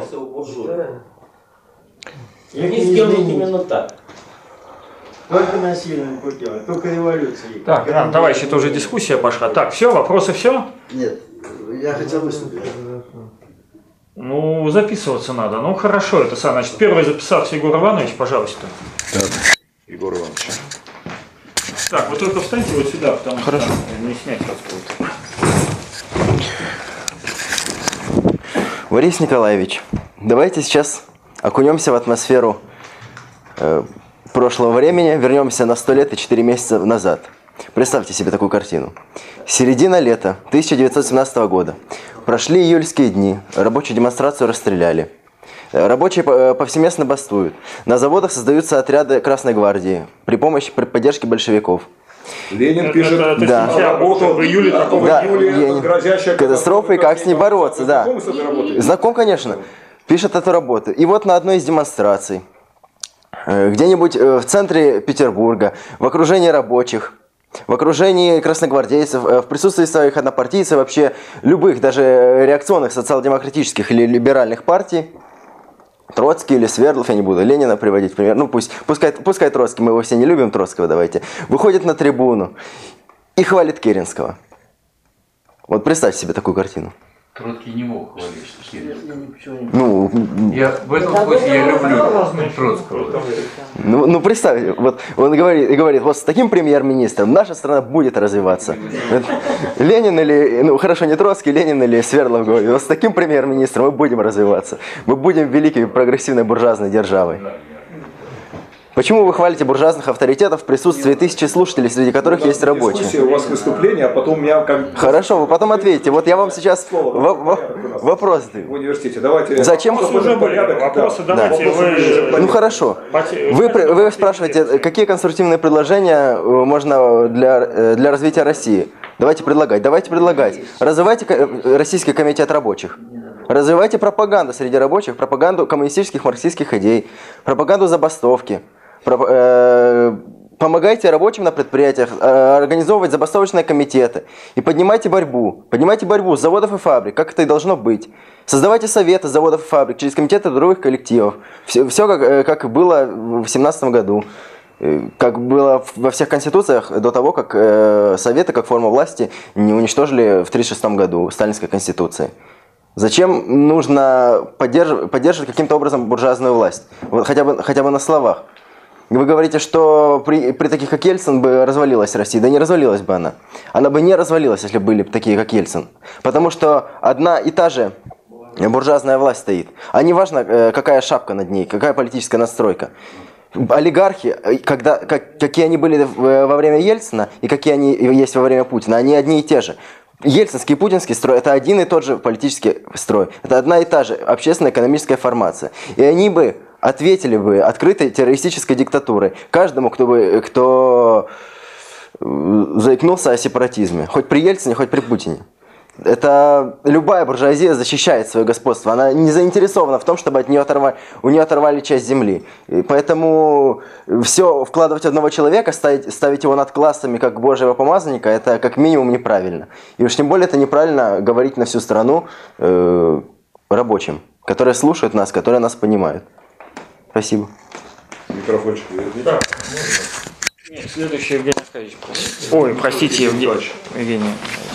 Они сделают именно так. Только насильным путем, только революцией. Так, да, товарищи, это уже дискуссия пошла. Так, все, вопросы все? Нет, я хотел выступить. Ну, записываться надо. Ну, хорошо, это сам. Значит, первый записался Егор Иванович, пожалуйста. Так, Егор Иванович. Так, вы только встаньте вот сюда, потому хорошо. Что не снять вас будет. Борис Николаевич, давайте сейчас окунемся в атмосферу э, прошлого времени, вернемся на сто лет и четыре месяца назад. Представьте себе такую картину. Середина лета тысяча девятьсот семнадцатого года. Прошли июльские дни, рабочую демонстрацию расстреляли. Рабочие повсеместно бастуют. На заводах создаются отряды Красной гвардии при помощи, при поддержке большевиков. Ленин пишет, это, это, да. работу в июле такого Да, июля, грозящая катастрофа и как с ней бороться, да. Знаком, конечно. Пишет эту работу. И вот на одной из демонстраций, где-нибудь в центре Петербурга, в окружении рабочих, в окружении красногвардейцев, в присутствии своих однопартийцев, вообще любых, даже реакционных социал-демократических или либеральных партий, Троцкий или Свердлов, я не буду Ленина приводить в пример, ну пусть, пускай, пускай Троцкий, мы его все не любим, Троцкого давайте, выходит на трибуну и хвалит Керенского. Вот представьте себе такую картину. Троцкий не мог хвалить Керенского. Ну, я, в этом смысле я люблю Троцкого. Ну, ну представьте, вот он говорит, и говорит, вот с таким премьер-министром наша страна будет развиваться. Ленин или, ну хорошо, не Троцкий, Ленин или Свердлов говорит, вот с таким премьер-министром мы будем развиваться. Мы будем великой прогрессивной буржуазной державой. Почему вы хвалите буржуазных авторитетов в присутствии тысячи слушателей, среди которых есть рабочие? У вас выступление, а потом я как... Хорошо, вы потом ответите. Вот я вам сейчас вопрос даю. В университете. Давайте... Зачем... Уже были вопросы, давайте да. вы... Ну хорошо. Вы, вы спрашиваете, какие конструктивные предложения можно для, для развития России? Давайте предлагать. Давайте предлагать. Развивайте Российский комитет рабочих. Развивайте пропаганду среди рабочих, пропаганду коммунистических, марксистских идей, пропаганду забастовки. Помогайте рабочим на предприятиях организовывать забастовочные комитеты и поднимайте борьбу. Поднимайте борьбу с заводов и фабрик, как это и должно быть. Создавайте советы заводов и фабрик через комитеты трудовых коллективов. Все, все как, как было в семнадцатом году. Как было во всех конституциях до того, как э, советы, как форма власти, не уничтожили в тридцать шестом году сталинской конституции. Зачем нужно поддерживать, поддерживать каким-то образом буржуазную власть? Вот хотя бы, хотя бы на словах. Вы говорите, что при, при таких, как Ельцин, бы развалилась Россия. Да не развалилась бы она. Она бы не развалилась, если были такие, как Ельцин. Потому что одна и та же буржуазная власть стоит. А не важно, какая шапка над ней, какая политическая настройка. Олигархи, когда, как, какие они были во время Ельцина и какие они есть во время Путина, они одни и те же. Ельцинский и путинский строй – это один и тот же политический строй. Это одна и та же общественно-экономическая формация. И они бы ответили бы открытой террористической диктатурой каждому, кто, бы, кто заикнулся о сепаратизме. Хоть при Ельцине, хоть при Путине. Это любая буржуазия защищает свое господство. Она не заинтересована в том, чтобы от нее оторвали, у нее оторвали часть земли. И поэтому все вкладывать в одного человека, ставить, ставить его над классами как божьего помазанника, это как минимум неправильно. И уж тем более это неправильно говорить на всю страну э, рабочим, которые слушают нас, которые нас понимают. Спасибо. Микрофончик. Так, нет, следующий Евгений Аркадьевич. Ой, простите, Евгений. Евгений.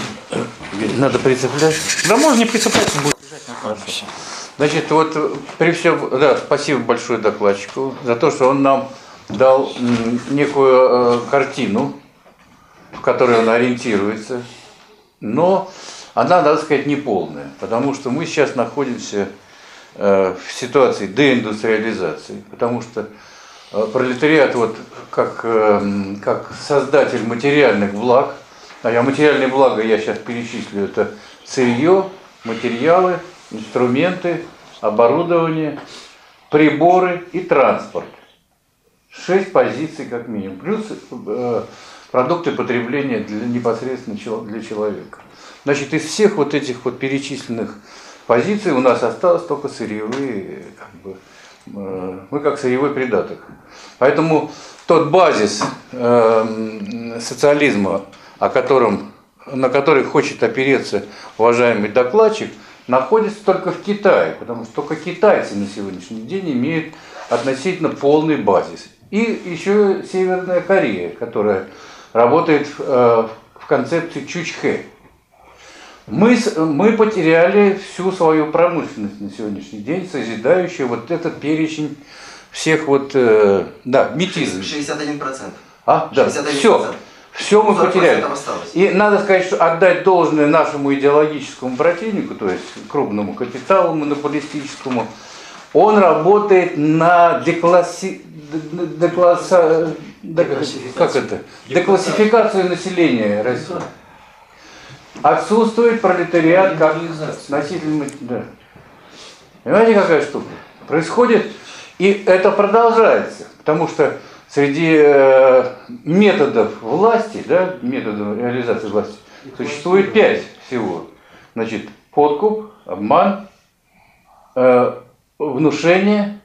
Надо прицеплять. Да можно не прицеплять, он будет лежать на корпусе. Значит, вот при всем, да, спасибо большое докладчику за то, что он нам дал некую э, картину, в которой он ориентируется, но она, надо сказать, неполная, потому что мы сейчас находимся э, в ситуации деиндустриализации, потому что э, пролетариат, вот, как, э, как создатель материальных благ, А материальные блага я сейчас перечислю. Это сырье, материалы, инструменты, оборудование, приборы и транспорт. Шесть позиций как минимум. Плюс э, продукты потребления для, непосредственно для человека. Значит, из всех вот этих вот перечисленных позиций у нас осталось только сырьевые, как бы, э, мы как сырьевой придаток. Поэтому тот базис э, социализма, о котором, на который хочет опереться уважаемый докладчик, находится только в Китае, потому что только китайцы на сегодняшний день имеют относительно полный базис. И еще Северная Корея, которая работает э, в концепции Чучхэ. Мы, мы потеряли всю свою промышленность на сегодняшний день, созидающую вот этот перечень всех вот, э, да, метизм. шестьдесят один процент. А, да, все. Все мы потеряли. И надо сказать, что отдать должное нашему идеологическому противнику, то есть крупному капиталу монополистическому, он работает на декласси... декласса... как это? деклассификацию населения России. Отсутствует пролетариат как носитель... Да. Понимаете, какая штука? Происходит, и это продолжается, потому что среди э, методов власти, да, методов реализации власти, существует пять всего. Значит, подкуп, обман, э, внушение,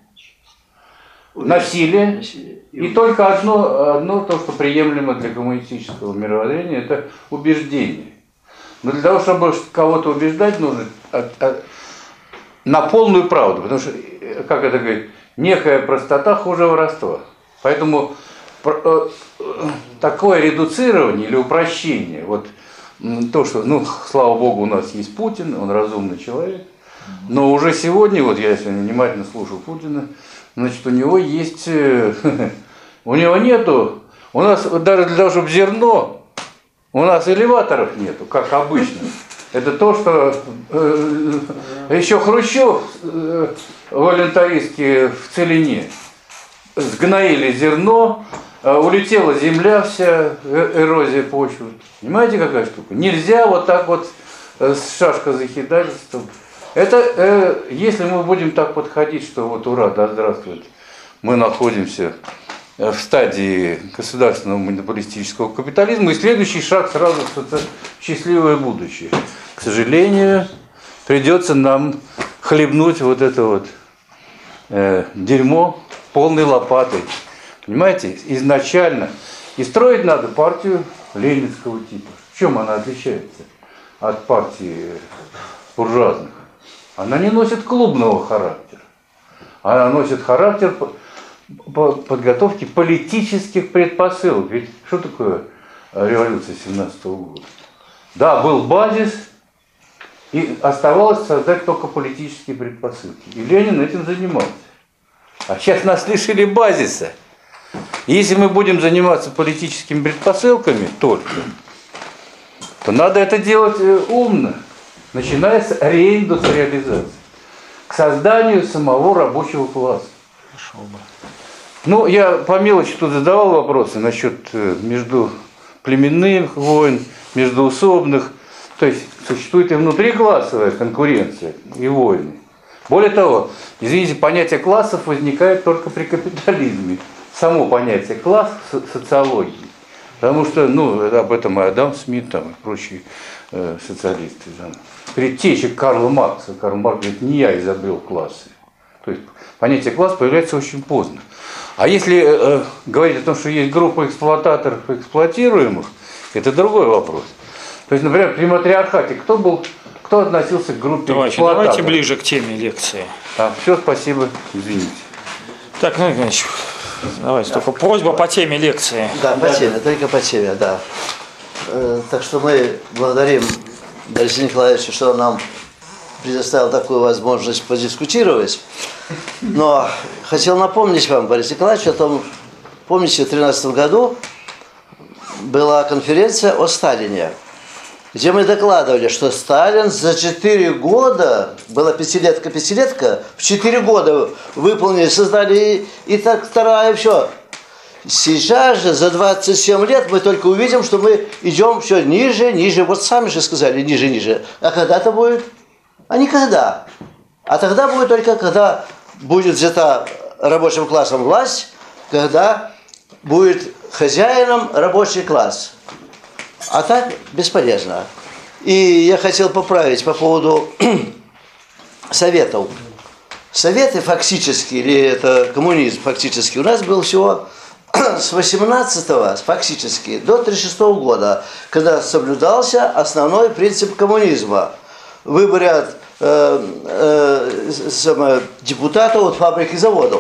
насилие, и только одно, одно то, что приемлемо для коммунистического мировоззрения, это убеждение. Но для того, чтобы кого-то убеждать, нужно от, от, на полную правду, потому что, как это говорит, некая простота хуже воровства. Поэтому э, такое редуцирование или упрощение, вот то, что, ну, слава богу, у нас есть Путин, он разумный человек, но уже сегодня, вот я сегодня внимательно слушал Путина, значит, у него есть, э, у него нету, у нас даже для того, чтобы зерно, у нас элеваторов нету, как обычно. Это то, что э, еще Хрущев э, волюнтаристски в Целине. Сгноили зерно, улетела земля вся, эрозия почвы. Понимаете, какая штука? Нельзя вот так вот с шашкозахидательством. Это, э, если мы будем так подходить, что вот ура, да здравствует, мы находимся в стадии государственного монополистического капитализма, и следующий шаг сразу в счастливое будущее. К сожалению, придется нам хлебнуть вот это вот э, дерьмо полной лопатой. Понимаете, изначально. И строить надо партию ленинского типа. В чем она отличается от партии буржуазных? Она не носит клубного характера. Она носит характер подготовки политических предпосылок. Ведь что такое революция семнадцатого года? Да, был базис, и оставалось создать только политические предпосылки. И Ленин этим занимался. А сейчас нас лишили базиса. И если мы будем заниматься политическими предпосылками только, то надо это делать умно, начиная с реиндустриализации, к созданию самого рабочего класса. Ну, я по мелочи тут задавал вопросы насчет между племенных войн, междоусобных. То есть существует и внутриклассовая конкуренция и войны. Более того, извините, понятие классов возникает только при капитализме. Само понятие класс в социологии. Потому что, ну, об этом и Адам Смит там, и прочие э, социалисты. Да. Предтеча Карла Маркса. Карл Маркс говорит, не я изобрел классы. То есть понятие класс появляется очень поздно. А если э, говорить о том, что есть группа эксплуататоров и эксплуатируемых, это другой вопрос. То есть, например, при матриархате кто был, кто относился к группе давайте, эксплуататоров? давайте ближе к теме лекции. А, все, спасибо, извините. Так, ну, Игнатьевич, давайте, только просьба по теме лекции. Да, по теме, только по теме, да. Э, так что мы благодарим Бориса Николаевича, что он нам предоставил такую возможность подискутировать. Но хотел напомнить вам, Борис Николаевич, о том, помните, в две тысячи тринадцатом году была конференция о Сталине, где мы докладывали, что Сталин за четыре года, была пятилетка, пятилетка, в четыре года выполнили, создали и, и трактора, и все. Сейчас же за двадцать семь лет мы только увидим, что мы идем все ниже, ниже. Вот сами же сказали, ниже, ниже. А когда это будет? А никогда. А тогда будет только, когда будет взята рабочим классом власть, когда будет хозяином рабочий класс. А так бесполезно. И я хотел поправить по поводу советов. Советы фактически, или это коммунизм фактически, у нас был всего с восемнадцатого фактически до тридцать шестого года, когда соблюдался основной принцип коммунизма. Выборы от э, э, депутатов от фабрик и заводов.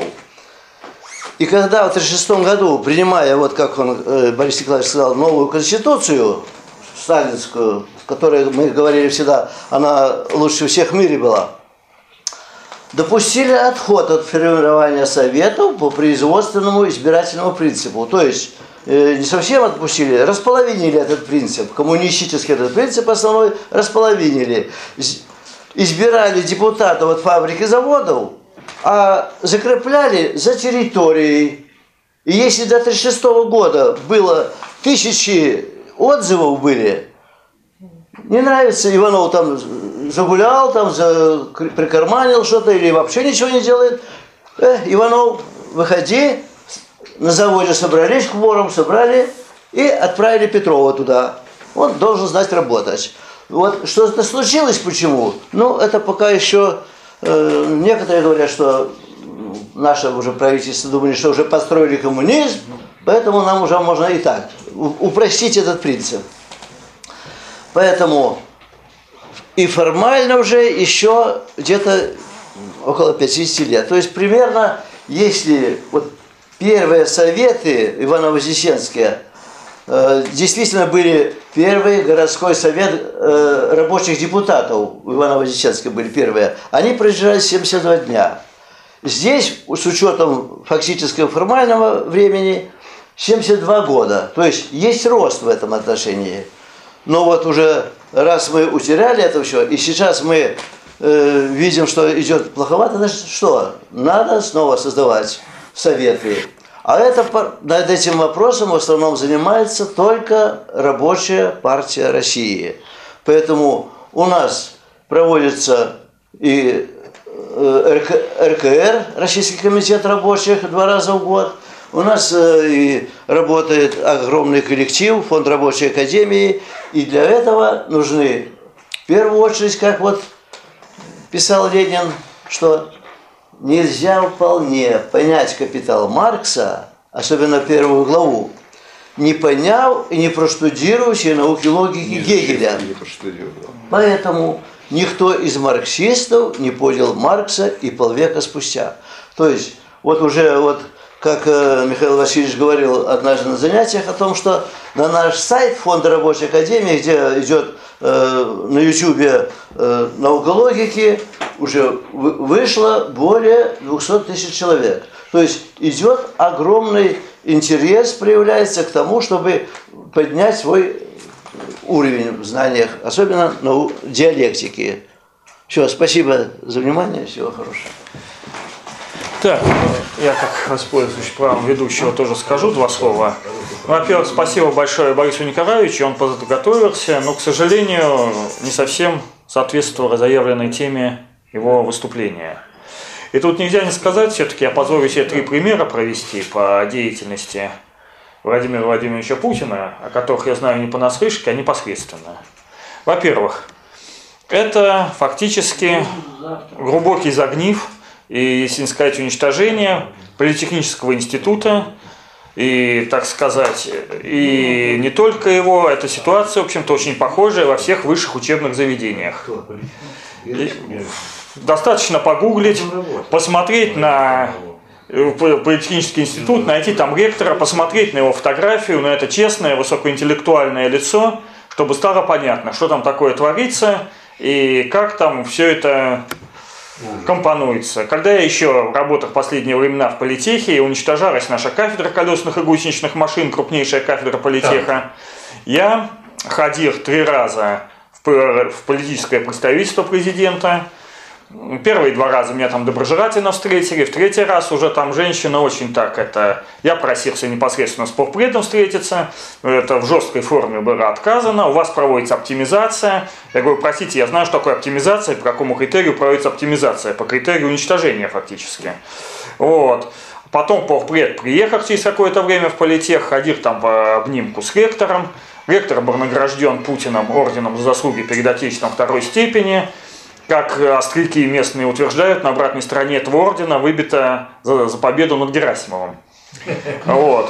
И когда в тридцать шестом году, принимая, вот как он, э, Борис Николаевич сказал, новую конституцию, сталинскую, в которой мы говорили всегда, она лучше всех в мире была, допустили отход от формирования советов по производственному избирательному принципу. То есть, э, не совсем отпустили, располовинили этот принцип, коммунистический этот принцип основной, располовинили. Избирали депутатов от фабрик и заводов, а закрепляли за территорией. И если до тридцать шестого года было тысячи отзывов были, не нравится, Иванов там загулял, там за, прикарманил что-то или вообще ничего не делает. Э, Иванов, выходи, на заводе собрались, кворум собрали и отправили Петрова туда. Он должен знать работать. Вот что-то случилось, почему? Ну, это пока еще, э, некоторые говорят, что наше уже правительство думали, что уже построили коммунизм, поэтому нам уже можно и так упростить этот принцип. Поэтому и формально уже еще где-то около пятидесяти лет. То есть примерно, если вот первые советы Иваново-Вознесенские э, действительно были первый городской совет э, рабочих депутатов, в Иваново-Вознесенске были первые, они продержались семьдесят два дня. Здесь, с учетом фактического формального времени, семьдесят два года. То есть есть рост в этом отношении. Но вот уже раз мы утеряли это все, и сейчас мы э, видим, что идет плоховато, значит что? Надо снова создавать советы. А это, над этим вопросом в основном занимается только Рабочая партия России. Поэтому у нас проводится и эр ка эр, Российский комитет рабочих, два раза в год. У нас и работает огромный коллектив, фонд рабочей академии, и для этого нужны, в первую очередь, как вот писал Ленин, что нельзя вполне понять капитал Маркса, особенно первую главу, не поняв и не проштудировав все науки логики Гегеля. Поэтому никто из марксистов не понял Маркса и полвека спустя. То есть, вот уже вот как Михаил Васильевич говорил однажды на занятиях о том, что на наш сайт Фонда рабочей академии, где идет э, на ютубе э, наука логики, уже вышло более двухсот тысяч человек. То есть идет огромный интерес, проявляется к тому, чтобы поднять свой уровень в знаниях, особенно на диалектике. Все, спасибо за внимание, всего хорошего. Так, я как воспользуюсь правом ведущего тоже скажу два слова. Во-первых, спасибо большое Борису Николаевичу, он подготовился, но, к сожалению, не совсем соответствовало заявленной теме его выступления. И тут нельзя не сказать, все-таки я позволю себе три примера провести по деятельности Владимира Владимировича Путина, о которых я знаю не понаслышке, а непосредственно. Во-первых, это фактически глубокий загнив и, если не сказать, уничтожение Политехнического института, и, так сказать, и не только его, эта ситуация, в общем-то, очень похожая во всех высших учебных заведениях. И достаточно погуглить, посмотреть на Политехнический институт, найти там ректора, посмотреть на его фотографию, на это честное, высокоинтеллектуальное лицо, чтобы стало понятно, что там такое творится и как там все это компонуется. Когда я еще работал в последние времена в политехе, и уничтожалась наша кафедра колесных и гусеничных машин, крупнейшая кафедра политеха, я ходил три раза в политическое представительство президента, Первые два раза меня там доброжелательно встретили, в третий раз уже там женщина очень так это... Я просился непосредственно с порпредом встретиться, это в жесткой форме было отказано, у вас проводится оптимизация. Я говорю, простите, я знаю, что такое оптимизация, по какому критерию проводится оптимизация, по критерию уничтожения фактически. Вот. Потом порпред приехал через какое-то время в политех, ходил там в обнимку с ректором. Ректор был награжден Путиным орденом за заслуги перед Отечеством второй степени. Как остряки местные утверждают, на обратной стороне этого ордена выбито за, за победу над Герасимовым. Вот.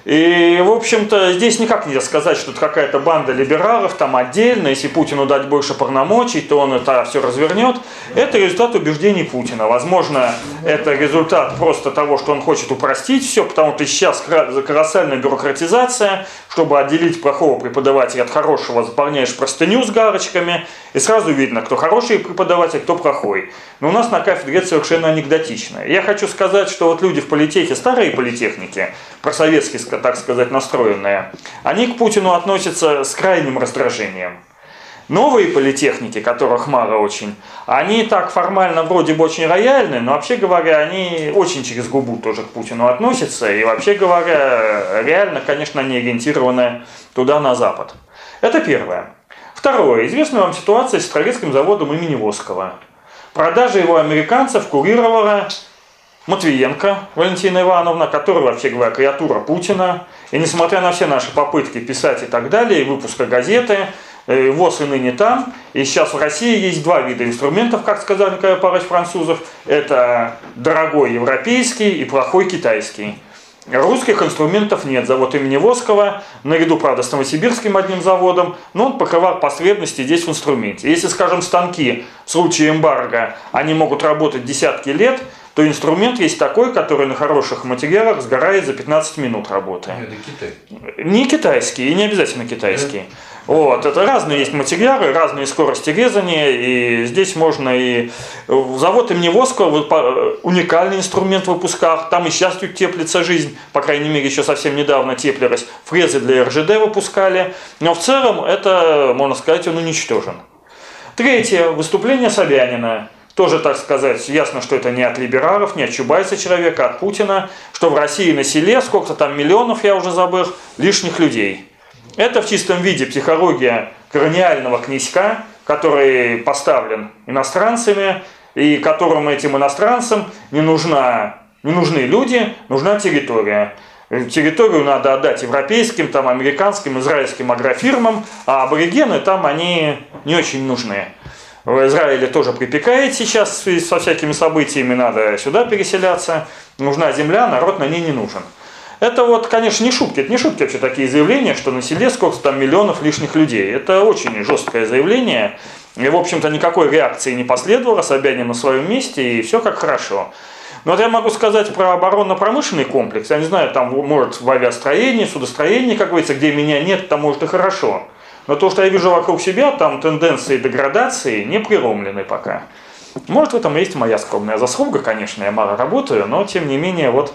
И, в общем-то, здесь никак нельзя сказать, что это какая-то банда либералов, там отдельно, если Путину дать больше полномочий, то он это все развернет. Это результат убеждений Путина. Возможно, это результат просто того, что он хочет упростить все, потому что сейчас колоссальная бюрократизация, чтобы отделить плохого преподавателя от хорошего, заполняешь простыню с галочками, и сразу видно, кто хороший преподаватель, кто плохой. Но у нас на кафедре это совершенно анекдотично. Я хочу сказать, что вот люди в политехе, старые политехники, просоветские, так сказать, настроенные, они к Путину относятся с крайним раздражением. Новые политехники, которых мало очень, они так формально вроде бы очень лояльны, но вообще говоря, они очень через губу тоже к Путину относятся, и вообще говоря, реально, конечно, они ориентированы туда, на Запад. Это первое. Второе. Известна вам ситуация с Сестрорецким заводом имени Воскова. Продажа его американцев курировала Матвиенко Валентина Ивановна, которая, вообще говоря, креатура Путина. И несмотря на все наши попытки писать и так далее, и выпуска газеты, ВОЗ и ныне там, и сейчас в России есть два вида инструментов, как сказал Николай Павлович Французов. Это дорогой европейский и плохой китайский. Русских инструментов нет. Завод имени Воскова, наряду, правда, с Новосибирским одним заводом, но он покрывал потребности здесь в инструменте. Если, скажем, станки в случае эмбарго, они могут работать десятки лет, то инструмент есть такой, который на хороших материалах сгорает за пятнадцать минут работы. Это китайский. Не китайский, и не обязательно китайский. Вот, это разные есть материалы, разные скорости резания, и здесь можно и... Завод имени Воскова уникальный инструмент в выпусках, там и сейчас тут теплится жизнь, по крайней мере, еще совсем недавно теплилась, фрезы для эр жэ дэ выпускали, но в целом это, можно сказать, он уничтожен. Третье, выступление Собянина. Тоже, так сказать, ясно, что это не от либералов, не от Чубайса человека, а от Путина, что в России на селе, сколько там миллионов, я уже забыл, лишних людей. Это в чистом виде психология колониального князька, который поставлен иностранцами, и которым этим иностранцам не, нужна, не нужны люди, нужна территория. Территорию надо отдать европейским, там, американским, израильским агрофирмам, а аборигены там они не очень нужны. В Израиле тоже припекает сейчас со всякими событиями, надо сюда переселяться. Нужна земля, народ на ней не нужен. Это вот, конечно, не шутки. Это не шутки вообще такие заявления, что на селе сколько там миллионов лишних людей. Это очень жесткое заявление. И, в общем-то, никакой реакции не последовало. Собянин на своем месте, и все как хорошо. Но вот я могу сказать про оборонно-промышленный комплекс. Я не знаю, там, может, в авиастроении, судостроении, как говорится, где меня нет, там, может, и хорошо. Но то, что я вижу вокруг себя, там тенденции деградации не преломлены пока. Может, в этом есть моя скромная заслуга, конечно, я мало работаю, но, тем не менее, вот,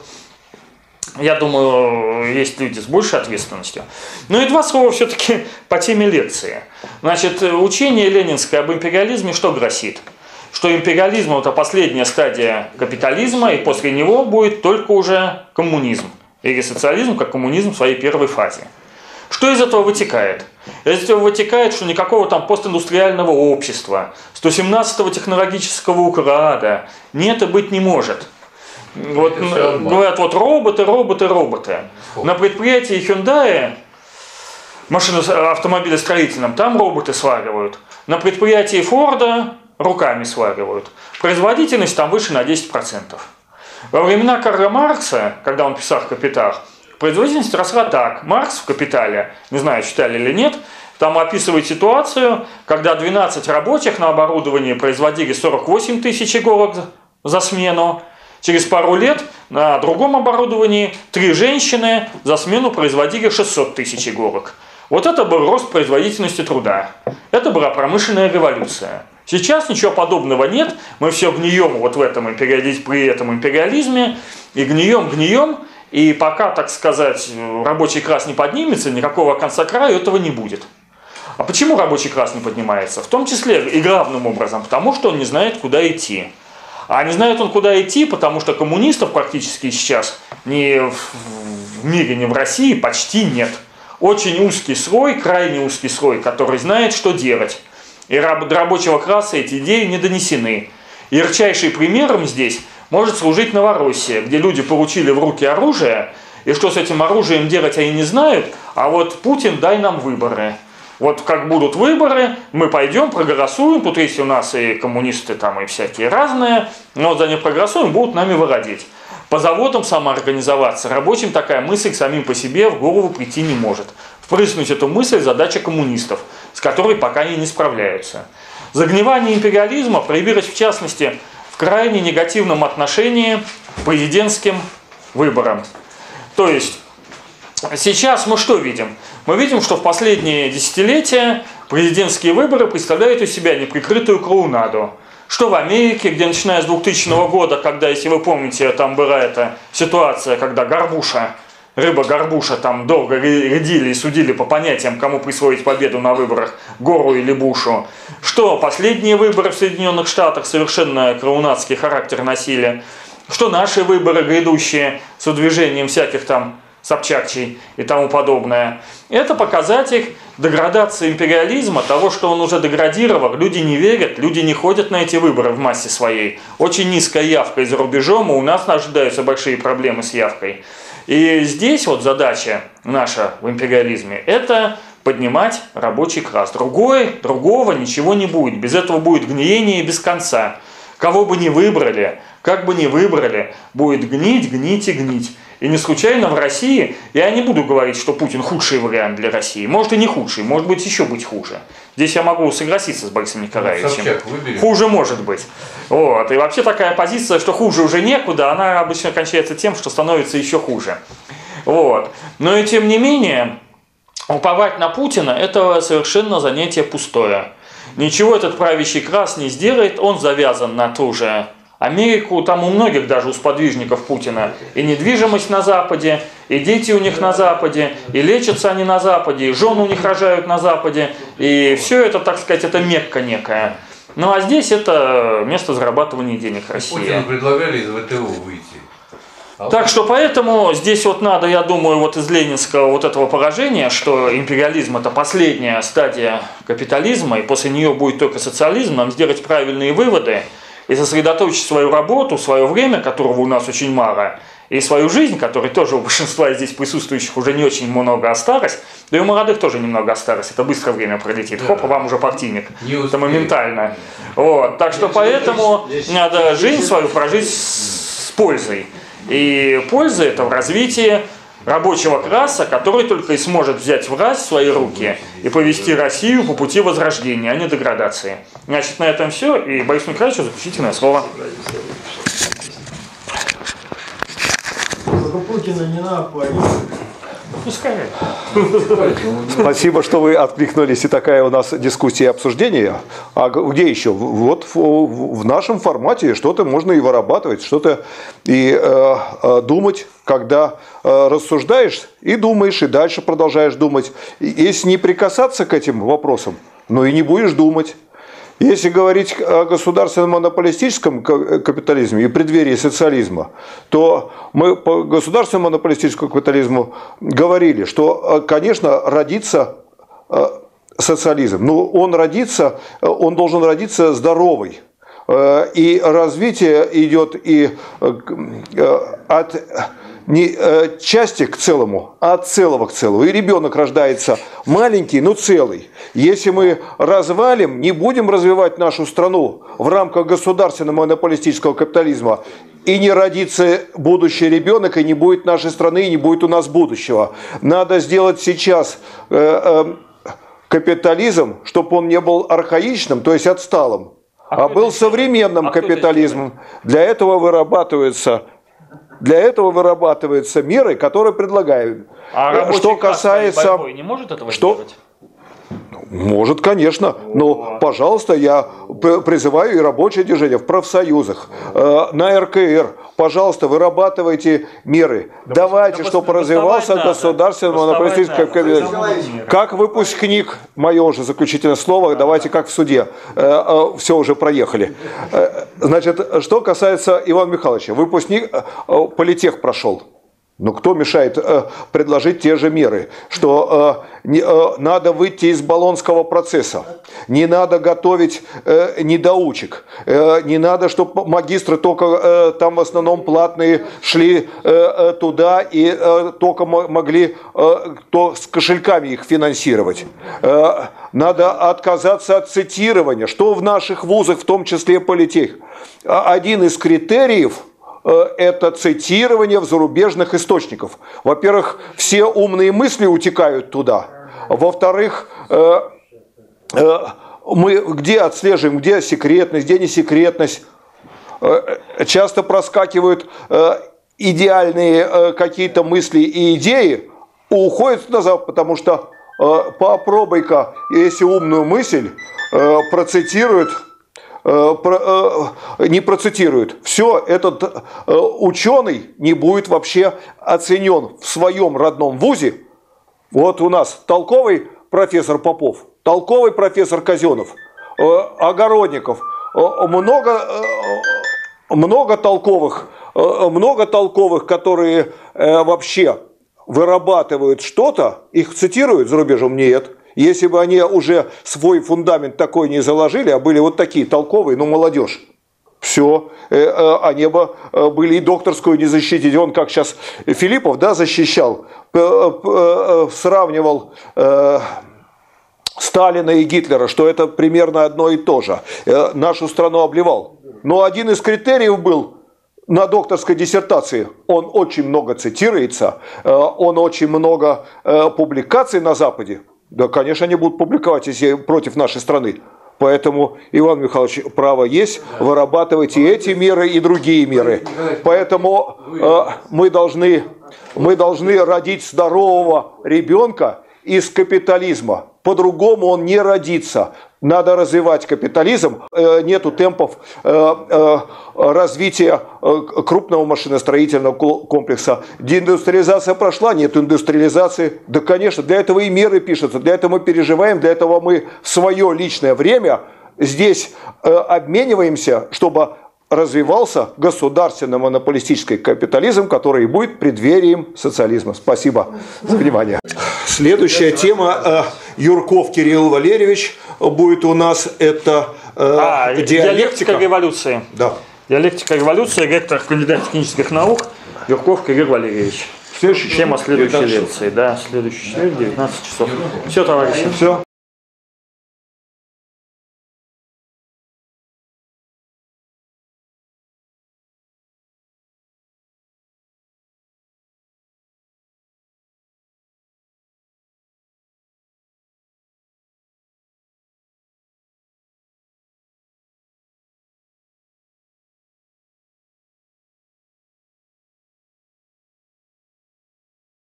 я думаю, есть люди с большей ответственностью. Ну и два слова все-таки по теме лекции. Значит, учение ленинское об империализме что гласит? Что империализм – это последняя стадия капитализма, и после него будет только уже коммунизм. Или социализм, как коммунизм в своей первой фазе. Что из этого вытекает? Из этого вытекает, что никакого там постиндустриального общества, сто семнадцатого технологического уклада нет и быть не может. Вот, говорят, вот роботы, роботы, роботы. На предприятии Hyundai, автомобилестроительном, там роботы сваривают. На предприятии Форда руками сваривают. Производительность там выше на десять процентов. Во времена Карла Маркса, когда он писал в «Капиталах», производительность росла так. Маркс в «Капитале», не знаю, читали или нет, там описывает ситуацию, когда двенадцать рабочих на оборудовании производили сорок восемь тысяч иголок за смену. Через пару лет на другом оборудовании три женщины за смену производили шестьсот тысяч иголок. Вот это был рост производительности труда. Это была промышленная революция. Сейчас ничего подобного нет. Мы все гнием вот в этом империализме, при этом империализме. И гнием, гнием. И пока, так сказать, рабочий класс не поднимется, никакого конца краю этого не будет. А почему рабочий класс не поднимается? В том числе и главным образом, потому что он не знает, куда идти. А не знает он, куда идти, потому что коммунистов практически сейчас ни в мире, ни в России почти нет. Очень узкий слой, крайне узкий слой, который знает, что делать. И до рабочего класса эти идеи не донесены. Ярчайшим примером здесь может служить Новороссия, где люди получили в руки оружие, и что с этим оружием делать они не знают, а вот Путин, дай нам выборы. Вот как будут выборы, мы пойдем, проголосуем, тут есть у нас и коммунисты там и всякие разные, но за них проголосуем, будут нами выродить. По заводам самоорганизоваться рабочим такая мысль самим по себе в голову прийти не может. Впрыснуть эту мысль задача коммунистов, с которой пока они не справляются. Загнивание империализма проявилось в частности в крайне негативном отношении к президентским выборам. То есть сейчас мы что видим? Мы видим, что в последние десятилетия президентские выборы представляют из себя неприкрытую клоунаду. Что в Америке, где начиная с двухтысячного года, когда, если вы помните, там была эта ситуация, когда Горбуша, рыба-горбуша, там долго рядили и судили по понятиям, кому присвоить победу на выборах, Гору или Бушу. Что последние выборы в Соединенных Штатах совершенно клоунадский характер носили. Что наши выборы грядущие с выдвижением всяких там Собчакчей и тому подобное. Это показатель деградации империализма, того, что он уже деградировал. Люди не верят, люди не ходят на эти выборы в массе своей. Очень низкая явка и за рубежом, и у нас ожидаются большие проблемы с явкой. И здесь вот задача наша в империализме – это поднимать рабочий класс. Другой, другого ничего не будет. Без этого будет гниение без конца. Кого бы ни выбрали, как бы ни выбрали, будет гнить, гнить и гнить. И не случайно в России, я не буду говорить, что Путин худший вариант для России. Может и не худший, может быть еще быть хуже. Здесь я могу согласиться с Борисом Николаевичем. Хуже может быть. Вот. И вообще такая позиция, что хуже уже некуда, она обычно кончается тем, что становится еще хуже. Вот. Но и тем не менее, уповать на Путина – это совершенно занятие пустое. Ничего этот правящий класс не сделает, он завязан на ту же Америку, там у многих даже у сподвижников Путина и недвижимость на Западе, и дети у них на Западе, и лечатся они на Западе, и жены у них рожают на Западе, и все это, так сказать, это Мекка некая. Ну а здесь это место зарабатывания денег России. Путину предлагали из ВТО выйти. А так что поэтому здесь вот надо, я думаю, вот из ленинского вот этого поражения, что империализм это последняя стадия капитализма, и после нее будет только социализм, нам сделать правильные выводы, и сосредоточить свою работу, свое время, которого у нас очень мало, и свою жизнь, которой тоже у большинства здесь присутствующих уже не очень много осталось, да и у молодых тоже немного осталось, это быстро время пролетит, хоп, вам уже партийник, это моментально. Вот. Так что поэтому надо жизнь свою прожить с пользой. И польза это в развитии рабочего класса, который только и сможет взять власть в свои руки и повести Россию по пути возрождения, а не деградации. Значит, на этом все. И Борису Николаевичу заключительное слово. Только Путина не надо платить. Пускай. Спасибо, что вы откликнулись, и такая у нас дискуссия и обсуждение. А где еще? Вот в нашем формате что-то можно и вырабатывать, что-то и э, э, думать, когда э, рассуждаешь и думаешь, и дальше продолжаешь думать. Если не прикасаться к этим вопросам, ну и не будешь думать. Если говорить о государственном монополистическом капитализме и преддверии социализма, то мы по государственному монополистическому капитализму говорили, что, конечно, родится социализм, но он родится, он должен родиться здоровый. И развитие идет и от не части к целому, а от целого к целому. И ребенок рождается маленький, но целый. Если мы развалим, не будем развивать нашу страну в рамках государственного монополистического капитализма, и не родится будущий ребенок, и не будет нашей страны, и не будет у нас будущего. Надо сделать сейчас капитализм, чтобы он не был архаичным, то есть отсталым, а был современным капитализмом. Для этого вырабатывается... Для этого вырабатываются меры, которые предлагаем. А что касается, не может этого что сделать? Может, конечно, но, пожалуйста, я призываю и рабочее движение в профсоюзах, на эр ка эр, пожалуйста, вырабатывайте меры. Да давайте, да чтобы развивался государственный монополистический капитализм. Как выпускник, мое уже заключительное слово, давайте как в суде, все уже проехали. Значит, что касается Ивана Михайловича, выпускник политех прошел. Но кто мешает э, предложить те же меры, что э, не, э, надо выйти из болонского процесса, не надо готовить э, недоучек, э, не надо, чтобы магистры только э, там в основном платные шли э, туда и э, только могли э, то с кошельками их финансировать. Э, надо отказаться от цитирования, что в наших вузах, в том числе политех. Один из критериев – это цитирование в зарубежных источников. Во-первых, все умные мысли утекают туда. Во-вторых, мы где отслеживаем, где секретность, где не секретность. Часто проскакивают идеальные какие-то мысли и идеи, уходят назад, потому что попробуй-ка, если умную мысль процитируют, не процитируют. Все, этот ученый не будет вообще оценен в своем родном вузе. Вот у нас толковый профессор Попов, толковый профессор Казенов, Огородников, много, много толковых, много толковых, которые вообще вырабатывают что-то, их цитируют за рубежом? Нет. Если бы они уже свой фундамент такой не заложили, а были вот такие толковые, ну, молодежь, все, они бы были и докторскую не защитить. Он, как сейчас Филиппов, да, защищал, сравнивал Сталина и Гитлера, что это примерно одно и то же. Нашу страну обливал. Но один из критериев был на докторской диссертации. Он очень много цитируется, он очень много публикаций на Западе. Да, конечно, они будут публиковать, если против нашей страны. Поэтому, Иван Михайлович, право есть, вырабатывайте эти меры и другие меры. Поэтому э, мы, должны, мы должны родить здорового ребенка из капитализма. По-другому он не родится. Надо развивать капитализм. Э, нету темпов э, э, развития э, крупного машиностроительного комплекса. Деиндустриализация прошла, нет индустриализации. Да, конечно, для этого и меры пишутся, для этого мы переживаем, для этого мы в свое личное время здесь э, обмениваемся, чтобы развивался государственный монополистический капитализм, который будет преддверием социализма. Спасибо за внимание. Следующая тема. Юрков Кирилл Валерьевич будет у нас. Это а, диалектика. диалектика революции. Да. Диалектика революции. Ректор, кандидат технических наук Юрков Кирилл Валерьевич. Следующий тема следующей лекции. Да, следующий четверг, девятнадцать часов. Все, товарищи. Все.